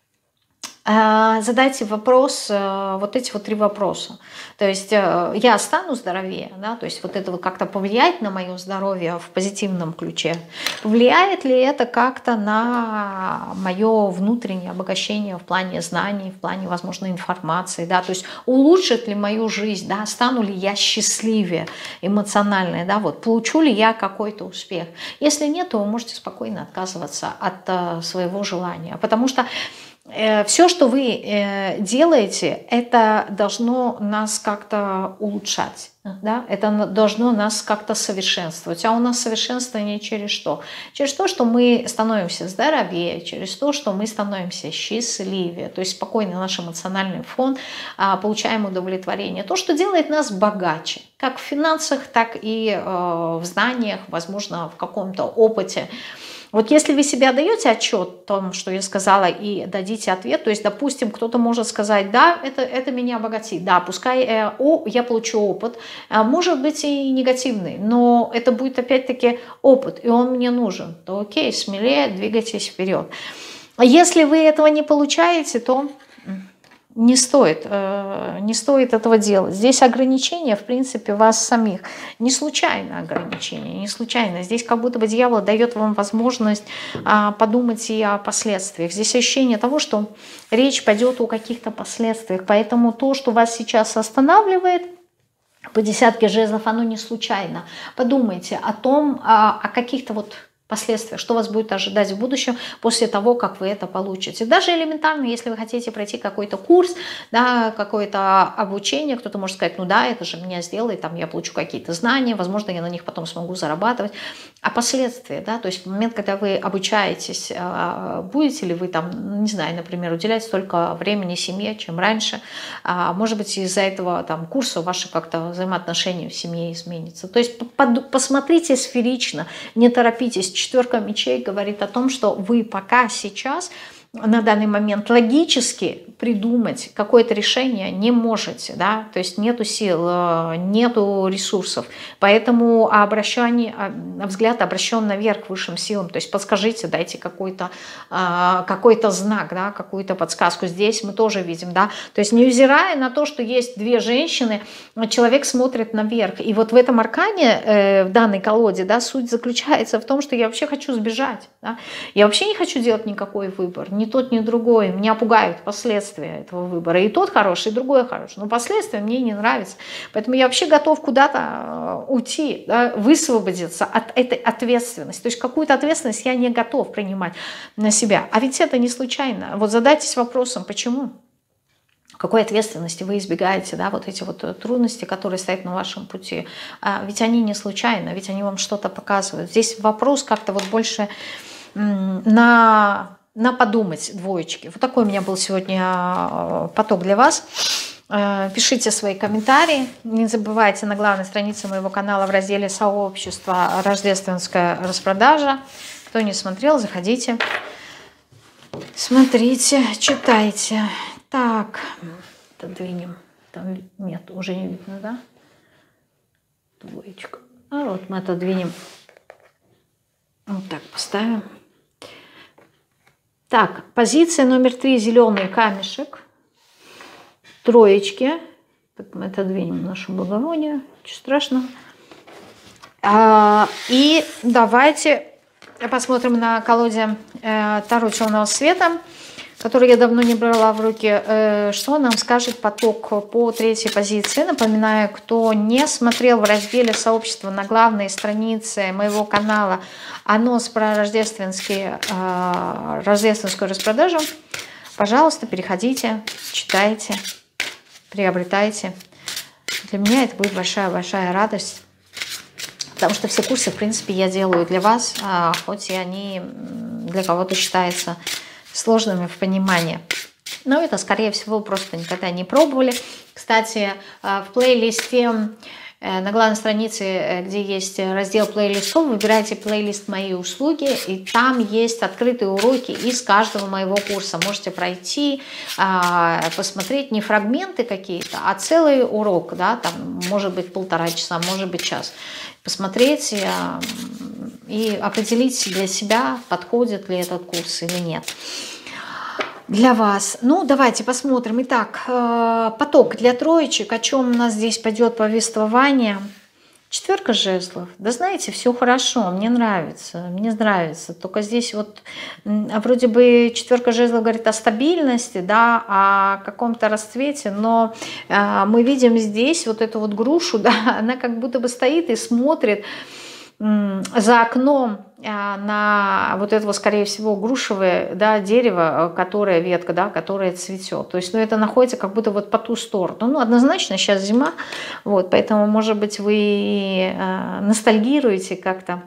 задайте вопрос, вот эти вот три вопроса. То есть я стану здоровее, да, то есть вот это вот как-то повлияет на мое здоровье в позитивном ключе. Влияет ли это как-то на мое внутреннее обогащение в плане знаний, в плане, возможно, информации, да, то есть улучшит ли мою жизнь, да, стану ли я счастливее эмоционально, да, вот, получу ли я какой-то успех. Если нет, то вы можете спокойно отказываться от своего желания, потому что все, что вы делаете, это должно нас как-то улучшать, да? Это должно нас как-то совершенствовать. А у нас совершенствование через что? Через то, что мы становимся здоровее, через то, что мы становимся счастливее, то есть спокойный наш эмоциональный фон, получаем удовлетворение. То, что делает нас богаче, как в финансах, так и в знаниях, возможно, в каком-то опыте. Вот если вы себе даете отчет о том, что я сказала, и дадите ответ, то есть, допустим, кто-то может сказать: да, это, это меня обогатит, да, пускай э, о, я получу опыт, а может быть и негативный, но это будет опять-таки опыт, и он мне нужен, то окей, смелее двигайтесь вперед. А если вы этого не получаете, то не стоит, не стоит этого делать. Здесь ограничения, в принципе, вас самих. Не случайно ограничения, не случайно. Здесь как будто бы дьявол дает вам возможность подумать и о последствиях. Здесь ощущение того, что речь пойдет о каких-то последствиях. Поэтому то, что вас сейчас останавливает, по десятке жезлов, оно не случайно. Подумайте о том, о каких-то вот последствия, что вас будет ожидать в будущем после того, как вы это получите. Даже элементарно, если вы хотите пройти какой-то курс, да, какое-то обучение, кто-то может сказать: ну да, это же меня сделает, там я получу какие-то знания, возможно, я на них потом смогу зарабатывать. А последствия, да, то есть в момент, когда вы обучаетесь, будете ли вы там, не знаю, например, уделять столько времени семье, чем раньше, может быть, из-за этого там курса ваши как-то взаимоотношения в семье изменятся. То есть посмотрите сферично, не торопитесь. Четверка мечей говорит о том, что вы пока сейчас на данный момент логически придумать какое-то решение не можете, да, то есть нету сил, нету ресурсов, поэтому обращение, взгляд обращен наверх к высшим силам, то есть подскажите, дайте какой-то какой-то знак, да, какую-то подсказку. Здесь мы тоже видим, да, то есть невзирая на то, что есть две женщины, человек смотрит наверх, и вот в этом аркане, э, в данной колоде, да, суть заключается в том, что я вообще хочу сбежать, да? Я вообще не хочу делать никакой выбор, ни тот, ни другой. Меня пугают последствия этого выбора. И тот хороший, и другой хороший. Но последствия мне не нравятся. Поэтому я вообще готов куда-то уйти, да, высвободиться от этой ответственности. То есть какую-то ответственность я не готов принимать на себя. А ведь это не случайно. Вот задайтесь вопросом, почему? какой ответственности вы избегаете, да, вот эти вот трудности, которые стоят на вашем пути. А ведь они не случайно, ведь они вам что-то показывают. Здесь вопрос как-то вот больше на, на подумать, двоечки. Вот такой у меня был сегодня поток для вас. Пишите свои комментарии. Не забывайте на главной странице моего канала в разделе «Сообщество» рождественская распродажа. Кто не смотрел, заходите, смотрите, читайте. Так, отодвинем. Там нет, уже не видно, да? Двоечка. А вот мы отодвинем. Вот так поставим. Так, позиция номер три, зеленый камешек. Троечки. Так, мы отодвинем нашу благовоние. Ничего страшного. А, и давайте посмотрим на колоде э, Таро черного света, который я давно не брала в руки, э, что нам скажет поток по третьей позиции. Напоминаю, кто не смотрел в разделе «Сообщество» на главной странице моего канала анонс про рождественские, э, рождественскую распродажу, пожалуйста, переходите, читайте, приобретайте. Для меня это будет большая-большая радость, потому что все курсы, в принципе, я делаю для вас, э, хоть и они для кого-то считаются сложными в понимании. Но это, скорее всего, просто никогда не пробовали. Кстати, в плейлисте на главной странице, где есть раздел плейлистов, выбирайте плейлист «Мои услуги», и там есть открытые уроки из каждого моего курса. Можете пройти, посмотреть не фрагменты какие-то, а целый урок, да, там может быть полтора часа, может быть час. Посмотреть и определить для себя, подходит ли этот курс или нет для вас. Ну, давайте посмотрим. Итак, поток для троечек. О чем у нас здесь пойдет повествование? Четверка жезлов. Да знаете, все хорошо, мне нравится, мне нравится. Только здесь вот вроде бы четверка жезлов говорит о стабильности, да, о каком-то расцвете, но э, мы видим здесь вот эту вот грушу, да, она как будто бы стоит и смотрит э, за окном э, на вот это, скорее всего, грушевое, да, дерево, которое ветка, да, которая цветет. То есть, ну, это находится как будто вот по ту сторону. Ну, однозначно, сейчас зима, вот, поэтому, может быть, вы э, ностальгируете как-то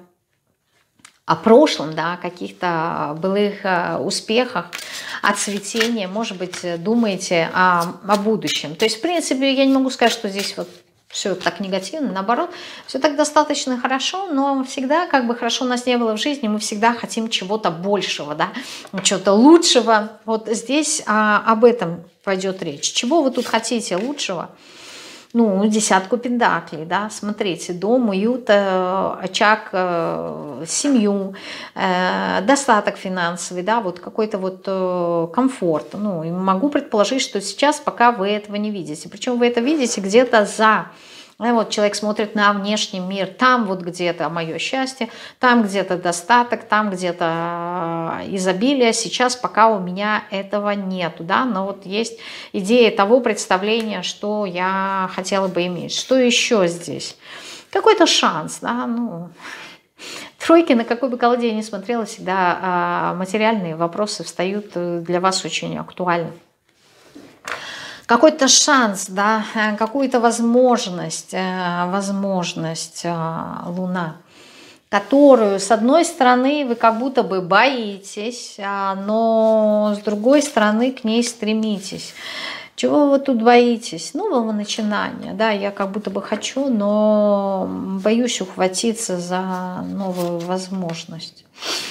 о прошлом, да, о каких-то былых э, успехах, о цветении, может быть, думаете о, о будущем. То есть, в принципе, я не могу сказать, что здесь вот все так негативно, наоборот, все так достаточно хорошо, но всегда, как бы хорошо у нас не было в жизни, мы всегда хотим чего-то большего, да, чего-то лучшего. Вот здесь а, об этом пойдет речь. Чего вы тут хотите лучшего? Ну, десятку пентаклей, да, смотрите, дом, уют, очаг, семью, достаток финансовый, да, вот какой-то вот комфорт. Ну, и могу предположить, что сейчас пока вы этого не видите. Причем вы это видите где-то за... Вот человек смотрит на внешний мир, там вот где-то мое счастье, там где-то достаток, там где-то изобилие. Сейчас пока у меня этого нету, да, но вот есть идея того представления, что я хотела бы иметь. Что еще здесь? Какой-то шанс, да, ну... Тройки, на какой бы колоде я ни смотрела, всегда материальные вопросы встают для вас очень актуально. Какой-то шанс, да, какую-то возможность, возможность Луна, которую, с одной стороны, вы как будто бы боитесь, но с другой стороны к ней стремитесь. Чего вы тут боитесь? Нового начинания, да, я как будто бы хочу, но боюсь ухватиться за новую возможность.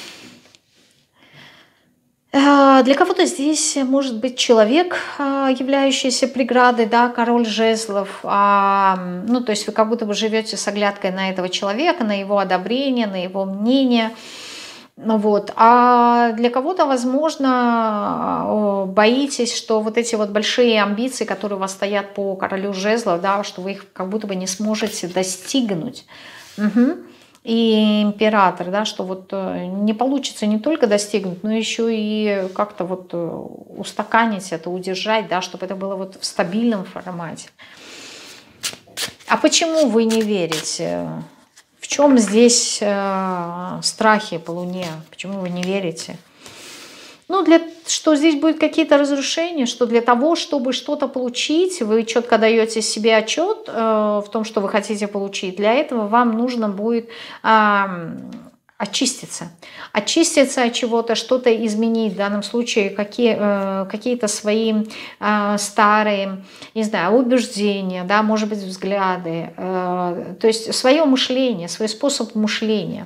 Для кого-то здесь может быть человек, являющийся преградой, да, король жезлов. Ну, то есть вы как будто бы живете с оглядкой на этого человека, на его одобрение, на его мнение. Вот. А для кого-то, возможно, боитесь, что вот эти вот большие амбиции, которые у вас стоят по королю жезлов, да, что вы их как будто бы не сможете достигнуть. Угу. И император, да, что вот не получится не только достигнуть, но еще и как-то вот устаканить это, удержать, да, чтобы это было вот в стабильном формате. А почему вы не верите? В чем здесь э, страхи по Луне? Почему вы не верите? Ну, для, что здесь будут какие-то разрушения, что для того, чтобы что-то получить, вы четко даете себе отчет э, в том, что вы хотите получить. Для этого вам нужно будет э, очиститься. Очиститься от чего-то, что-то изменить. В данном случае какие, э, какие-то свои э, старые, не знаю, убеждения, да, может быть, взгляды. Э, то есть свое мышление, свой способ мышления.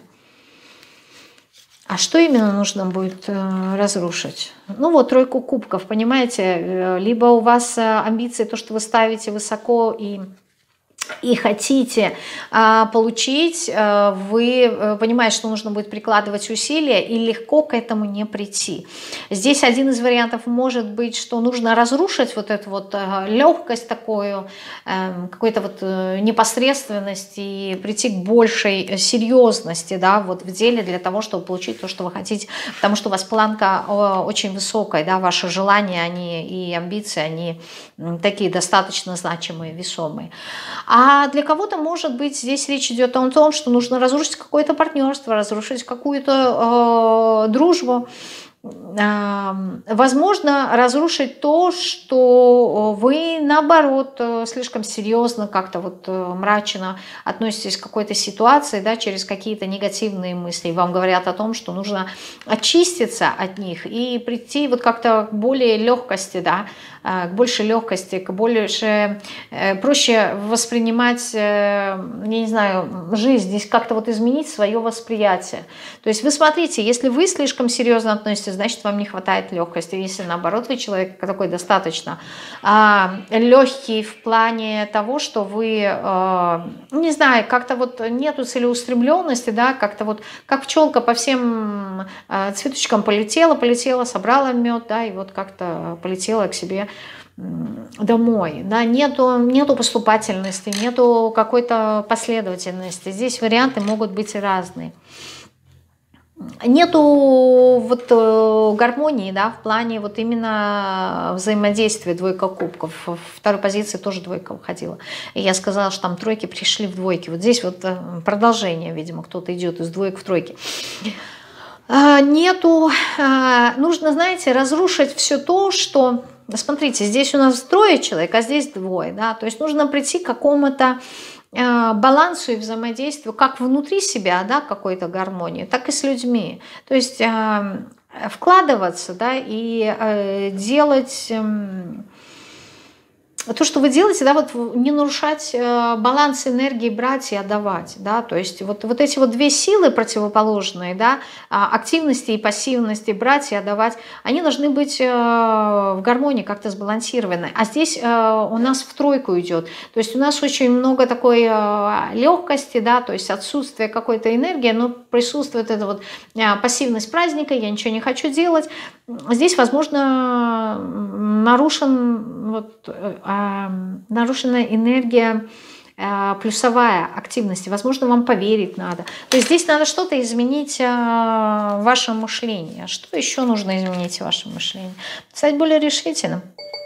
А что именно нужно будет э, разрушить? Ну вот тройку кубков, понимаете? Либо у вас амбиции, то, что вы ставите высоко и, и хотите э, получить, э, вы понимаете, что нужно будет прикладывать усилия и легко к этому не прийти. Здесь один из вариантов может быть, что нужно разрушить вот эту вот э, легкость такую, э, какую-то вот э, непосредственность и прийти к большей серьезности, да, вот в деле для того, чтобы получить то, что вы хотите, потому что у вас планка э, очень высокая, да, ваши желания они, и амбиции, они э, такие достаточно значимые, весомые. А для кого-то, может быть, здесь речь идет о том, что нужно разрушить какое-то партнерство, разрушить какую-то э, дружбу. Э, возможно, разрушить то, что вы, наоборот, слишком серьезно, как-то вот мрачно относитесь к какой-то ситуации, да, через какие-то негативные мысли. Вам говорят о том, что нужно очиститься от них и прийти вот как-то к более легкости, да, к большей легкости, к больше, проще воспринимать, я не знаю, жизнь, здесь как-то вот изменить свое восприятие. То есть вы смотрите, если вы слишком серьезно относитесь, значит, вам не хватает легкости. Если наоборот, вы человек такой достаточно а, легкий в плане того, что вы, а, не знаю, как-то вот нету целеустремленности, да, как-то вот как пчелка по всем а, цветочкам полетела, полетела, собрала мед, да, и вот как-то полетела к себе домой, да, нету, нету поступательности, нету какой-то последовательности. Здесь варианты могут быть разные. Нету вот гармонии, да, в плане вот именно взаимодействия, двойка кубков. В второй позиции тоже двойка выходила. И я сказала, что там тройки пришли в двойки. Вот здесь вот продолжение, видимо, кто-то идет из двоек в тройки. Нету, нужно, знаете, разрушить все то, что... Смотрите, здесь у нас трое человек, а здесь двое, да, то есть нужно прийти к какому-то э, балансу и взаимодействию, как внутри себя, да, какой-то гармонии, так и с людьми. То есть э, вкладываться, да, и э, делать... Э, то, что вы делаете, да, вот не нарушать э, баланс энергии, брать и отдавать, да, то есть вот, вот эти вот две силы противоположные, да, активности и пассивности, брать и отдавать, они должны быть э, в гармонии, как-то сбалансированы. А здесь э, у нас в тройку идет, то есть у нас очень много такой э, легкости, да, то есть отсутствие какой-то энергии, но присутствует эта вот э, пассивность праздника, я ничего не хочу делать. Здесь, возможно, нарушен вот, э, нарушена энергия э, плюсовая активности. Возможно, вам поверить надо. То есть здесь надо что-то изменить э, в вашем мышлении. Что еще нужно изменить в вашем мышлении? Стать более решительным.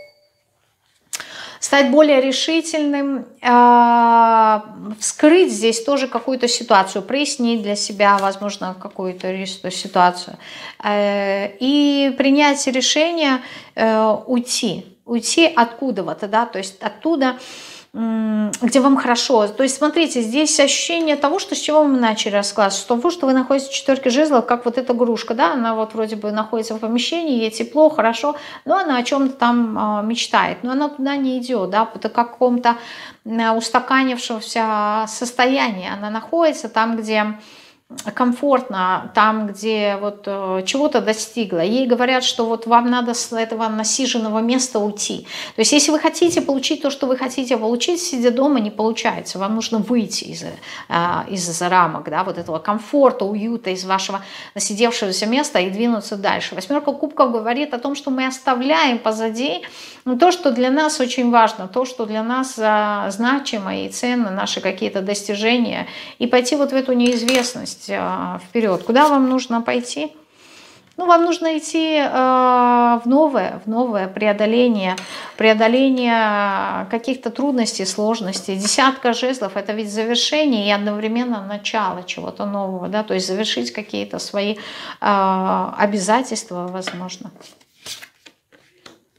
Стать более решительным, э, вскрыть здесь тоже какую-то ситуацию, прояснить для себя, возможно, какую-то ситуацию. Э, и принять решение э, уйти. Уйти откуда-то, да, то есть оттуда, где вам хорошо. То есть, смотрите, здесь ощущение того, что с чего мы начали расклад, с того, что вы находитесь в четверке жезлов, как вот эта игрушка, да, она вот вроде бы находится в помещении, ей тепло, хорошо, но она о чем-то там э, мечтает, но она туда не идет, да, это как в каком-то устаканившемся состоянии, она находится там, где комфортно, там, где вот э, чего-то достигла. Ей говорят, что вот вам надо с этого насиженного места уйти. То есть, если вы хотите получить то, что вы хотите получить, сидя дома, не получается. Вам нужно выйти из, э, из рамок, да, вот этого комфорта, уюта, из вашего насидевшегося места и двинуться дальше. Восьмерка кубков говорит о том, что мы оставляем позади то, что для нас очень важно, то, что для нас э, значимо и ценно, наши какие-то достижения, и пойти вот в эту неизвестность вперед. Куда вам нужно пойти? Ну, вам нужно идти э, в новое, в новое преодоление, преодоление каких-то трудностей, сложностей. Десятка жезлов – это ведь завершение и одновременно начало чего-то нового, да, то есть завершить какие-то свои э, обязательства, возможно.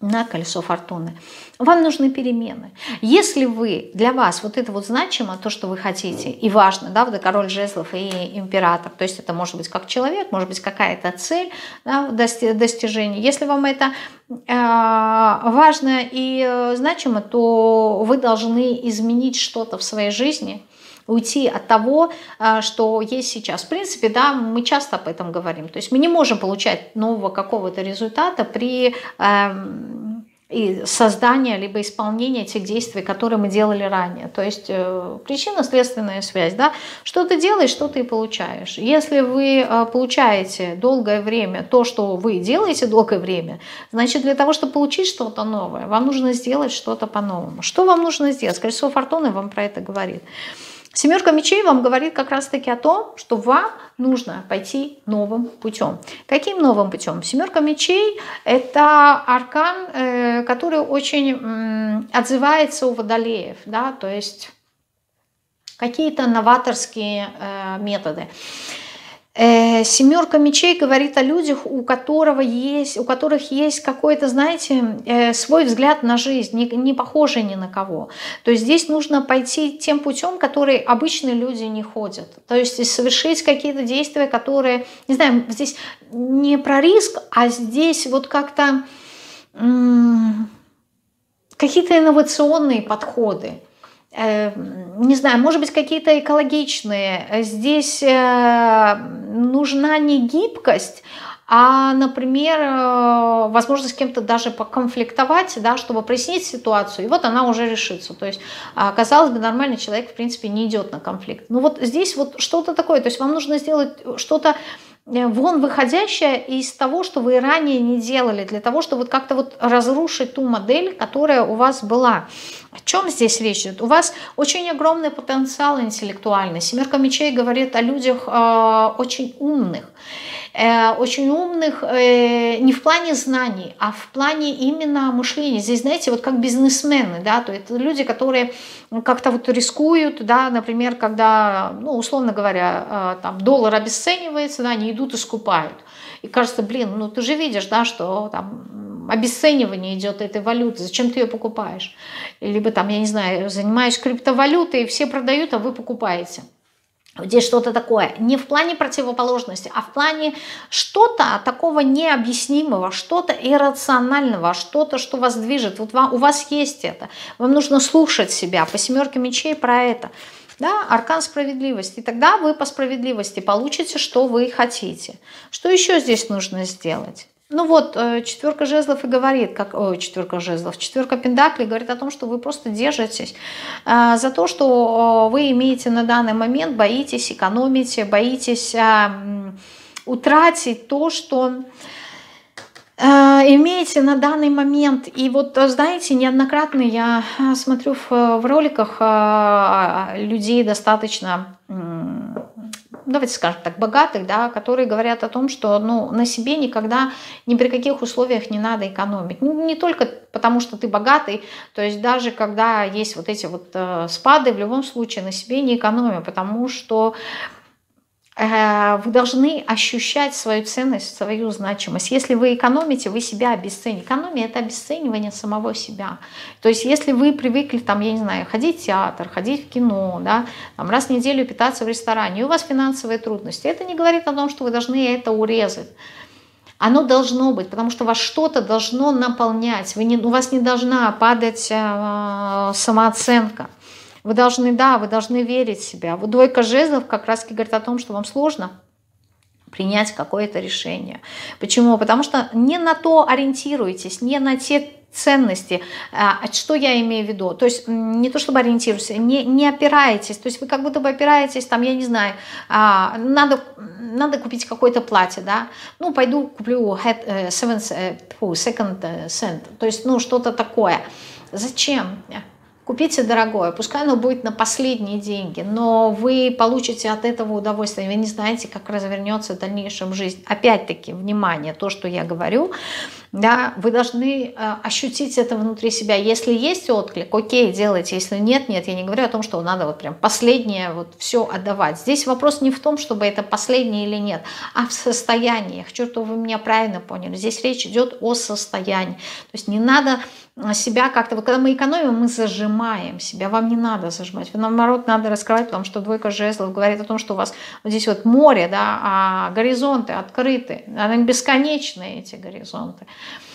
на колесо фортуны. Вам нужны перемены. Если вы, для вас вот это вот значимо, то, что вы хотите, и важно, да, вот король жезлов и император, то есть это может быть как человек, может быть какая-то цель, да, достижение. Если вам это э, важно и значимо, то вы должны изменить что-то в своей жизни, уйти от того, что есть сейчас. В принципе, да, мы часто об этом говорим. То есть мы не можем получать нового какого-то результата при э, и создания либо исполнения тех действий, которые мы делали ранее. То есть э, причинно-следственная связь. Да? Что ты делаешь, что ты и получаешь. Если вы э, получаете долгое время то, что вы делаете долгое время, значит, для того, чтобы получить что-то новое, вам нужно сделать что-то по-новому. Что вам нужно сделать? Колесо фортуны вам про это говорит. Семерка мечей вам говорит как раз-таки о том, что вам нужно пойти новым путем. Каким новым путем? Семерка мечей – это аркан, который очень отзывается у водолеев, да, то есть какие-то новаторские методы. Семерка мечей говорит о людях, у, которого есть, у которых есть какой-то, знаете, свой взгляд на жизнь, не, не похожий ни на кого. То есть здесь нужно пойти тем путем, который обычные люди не ходят. То есть совершить какие-то действия, которые, не знаю, здесь не про риск, а здесь вот как-то какие-то инновационные подходы. Не знаю, может быть, какие-то экологичные. Здесь нужна не гибкость, а, например, возможность с кем-то даже поконфликтовать, да, чтобы прояснить ситуацию, и вот она уже решится. То есть, казалось бы, нормальный человек, в принципе, не идет на конфликт. Но вот здесь вот что-то такое, то есть вам нужно сделать что-то вон выходящее из того, что вы ранее не делали, для того, чтобы вот как-то вот разрушить ту модель, которая у вас была. О чем здесь речь идет? У вас очень огромный потенциал интеллектуальный. Семерка мечей говорит о людях э, очень умных. Э, очень умных э, не в плане знаний, а в плане именно мышления. Здесь, знаете, вот как бизнесмены, да, то это люди, которые как-то вот рискуют, да, например, когда, ну, условно говоря, э, там доллар обесценивается, да, они идут и скупают. И кажется, блин, ну ты же видишь, да, что там обесценивание идет этой валюты, зачем ты ее покупаешь? Либо там, я не знаю, занимаюсь криптовалютой, все продают, а вы покупаете. Здесь что-то такое, не в плане противоположности, а в плане что-то такого необъяснимого, что-то иррационального, что-то, что вас движет. Вот вам, у вас есть это, вам нужно слушать себя. По семерке мечей про это. Да, аркан справедливости. И тогда вы по справедливости получите, что вы хотите. Что еще здесь нужно сделать? Ну вот, четверка жезлов и говорит, как, ой, четверка жезлов, четверка пентаклей говорит о том, что вы просто держитесь э, за то, что вы имеете на данный момент, боитесь, экономите, боитесь э, утратить то, что э, имеете на данный момент. И вот, знаете, неоднократно я смотрю в, в роликах э, людей достаточно... Э, давайте скажем так, богатых, да, которые говорят о том, что ну, на себе никогда, ни при каких условиях не надо экономить. Ну, не только потому, что ты богатый, то есть даже когда есть вот эти вот э, спады, в любом случае на себе не экономим, потому что э, вы должны ощущать свою ценность, свою значимость. Если вы экономите, вы себя обесцените. Экономия – это обесценивание самого себя. То есть если вы привыкли, там, я не знаю, ходить в театр, ходить в кино, да, там, раз в неделю питаться в ресторане, и у вас финансовые трудности, это не говорит о том, что вы должны это урезать. Оно должно быть, потому что вас что-то должно наполнять. Вы не, у вас не должна падать э, самооценка. Вы должны, да, вы должны верить в себя. Вот двойка жезлов как раз говорит о том, что вам сложно принять какое-то решение. Почему? Потому что не на то ориентируетесь, не на те ценности. Что я имею в виду? То есть не то чтобы ориентируетесь, не, не опираетесь. То есть вы как будто бы опираетесь, там, я не знаю, надо, надо купить какое-то платье, да? Ну, пойду куплю head, seven, second cent. То есть, ну, что-то такое. Зачем? Купите дорогое, пускай оно будет на последние деньги, но вы получите от этого удовольствие, вы не знаете, как развернется в дальнейшем жизнь. Опять-таки, внимание, то, что я говорю, Да, вы должны э, ощутить это внутри себя. Если есть отклик, окей, делайте. Если нет, нет. Я не говорю о том, что надо вот прям последнее вот все отдавать. Здесь вопрос не в том, чтобы это последнее или нет, а в состоянии. Я хочу, чтобы вы меня правильно поняли. Здесь речь идет о состоянии. То есть не надо себя как-то... Вот когда мы экономим, мы зажимаем себя. Вам не надо зажимать. Вам, наоборот, надо раскрывать, потому что двойка жезлов говорит о том, что у вас вот здесь вот море, да, а горизонты открыты. Они бесконечные, эти горизонты.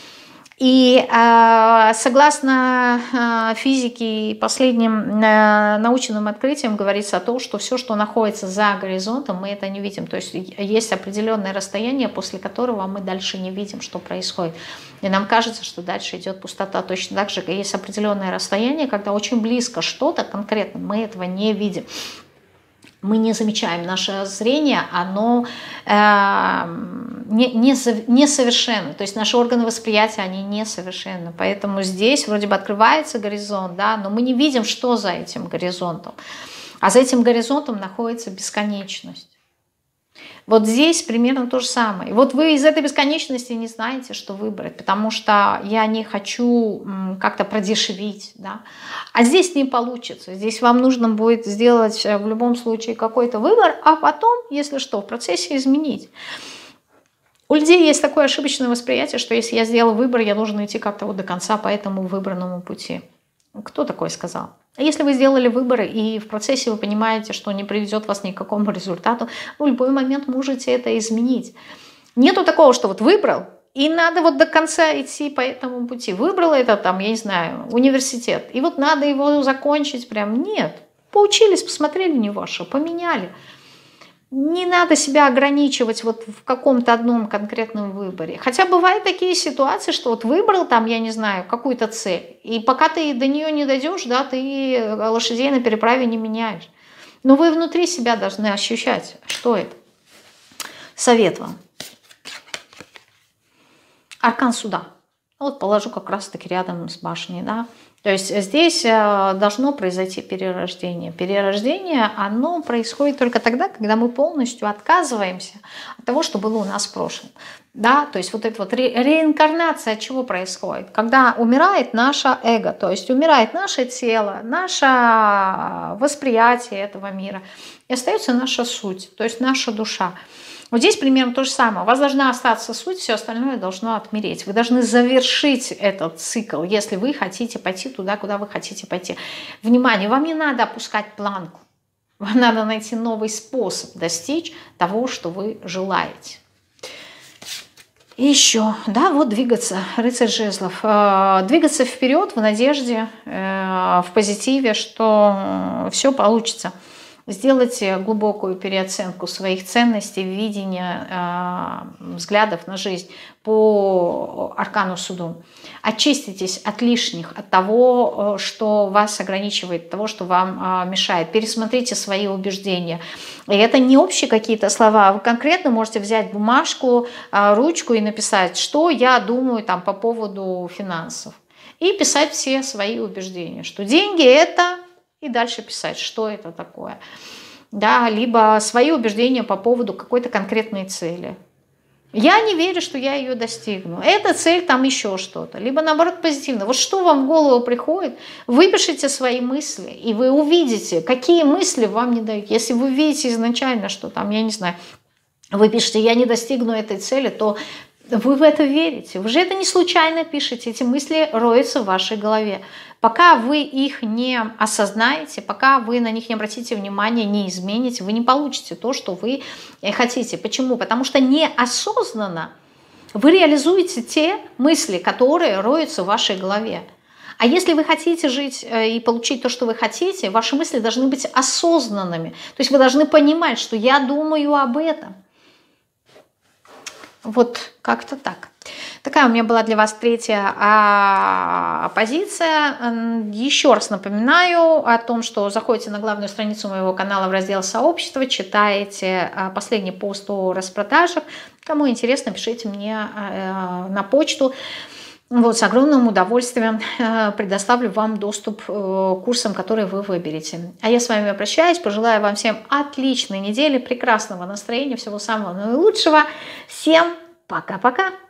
И э, согласно э, физике и последним э, научным открытиям говорится о том, что все, что находится за горизонтом, мы это не видим. То есть есть определенное расстояние, после которого мы дальше не видим, что происходит. И нам кажется, что дальше идет пустота. Точно так же есть определенное расстояние, когда очень близко что-то конкретно, мы этого не видим. Мы не замечаем, наше зрение, оно э, не, не, несовершенно, то есть наши органы восприятия, они несовершенны, поэтому здесь вроде бы открывается горизонт, да, но мы не видим, что за этим горизонтом, а за этим горизонтом находится бесконечность. Вот здесь примерно то же самое. И вот вы из этой бесконечности не знаете, что выбрать, потому что я не хочу как-то продешевить, да. А здесь не получится. Здесь вам нужно будет сделать в любом случае какой-то выбор, а потом, если что, в процессе изменить. У людей есть такое ошибочное восприятие, что если я сделал выбор, я должен идти как-то вот до конца по этому выбранному пути. Кто такое сказал? Если вы сделали выбор, и в процессе вы понимаете, что не приведет вас ни к какому результату, вы в любой момент можете это изменить. Нету такого, что вот выбрал, и надо вот до конца идти по этому пути. Выбрал это там, я не знаю, университет, и вот надо его закончить прям. Нет. Поучились, посмотрели не ваше, поменяли. Не надо себя ограничивать вот в каком-то одном конкретном выборе. Хотя бывают такие ситуации, что вот выбрал там, я не знаю, какую-то цель, и пока ты до нее не дойдешь, да, ты лошадей на переправе не меняешь. Но вы внутри себя должны ощущать, что это. Совет вам. Аркан суда. Вот положу как раз-таки рядом с башней, да. То есть здесь должно произойти перерождение. Перерождение, оно происходит только тогда, когда мы полностью отказываемся от того, что было у нас в прошлом. Да? То есть вот эта вот ре реинкарнация от чего происходит? Когда умирает наше эго, то есть умирает наше тело, наше восприятие этого мира, и остается наша суть, то есть наша душа. Вот здесь примерно то же самое. У вас должна остаться суть, все остальное должно отмереть. Вы должны завершить этот цикл, если вы хотите пойти туда, куда вы хотите пойти. Внимание, вам не надо опускать планку. Вам надо найти новый способ достичь того, что вы желаете. И еще, да, вот двигаться, рыцарь жезлов. Двигаться вперед в надежде, в позитиве, что все получится. Сделайте глубокую переоценку своих ценностей, видения, э, взглядов на жизнь по аркану суду. Очиститесь от лишних, от того, что вас ограничивает, от того, что вам э, мешает. Пересмотрите свои убеждения. И это не общие какие-то слова. Вы конкретно можете взять бумажку, э, ручку и написать, что я думаю там, по поводу финансов. И писать все свои убеждения, что деньги – это... И дальше писать, что это такое. Да, либо свои убеждения по поводу какой-то конкретной цели. Я не верю, что я ее достигну. Эта цель, там еще что-то. Либо наоборот позитивно. Вот что вам в голову приходит, выпишите свои мысли, и вы увидите, какие мысли вам не дают. Если вы видите изначально, что там, я не знаю, вы пишете, я не достигну этой цели, то вы в это верите. Вы же это не случайно пишете. Эти мысли роются в вашей голове. Пока вы их не осознаете, пока вы на них не обратите внимания, не измените, вы не получите то, что вы хотите. Почему? Потому что неосознанно вы реализуете те мысли, которые роются в вашей голове. А если вы хотите жить и получить то, что вы хотите, ваши мысли должны быть осознанными. То есть вы должны понимать, что я думаю об этом. Вот как-то так. Такая у меня была для вас третья а, позиция. Еще раз напоминаю о том, что заходите на главную страницу моего канала в раздел «Сообщество», читаете а, последний пост о распродажах. Кому интересно, пишите мне а, на почту. Вот, с огромным удовольствием э, предоставлю вам доступ э, к курсам, которые вы выберете. А я с вами прощаюсь, пожелаю вам всем отличной недели, прекрасного настроения, всего самого наилучшего. Всем пока-пока!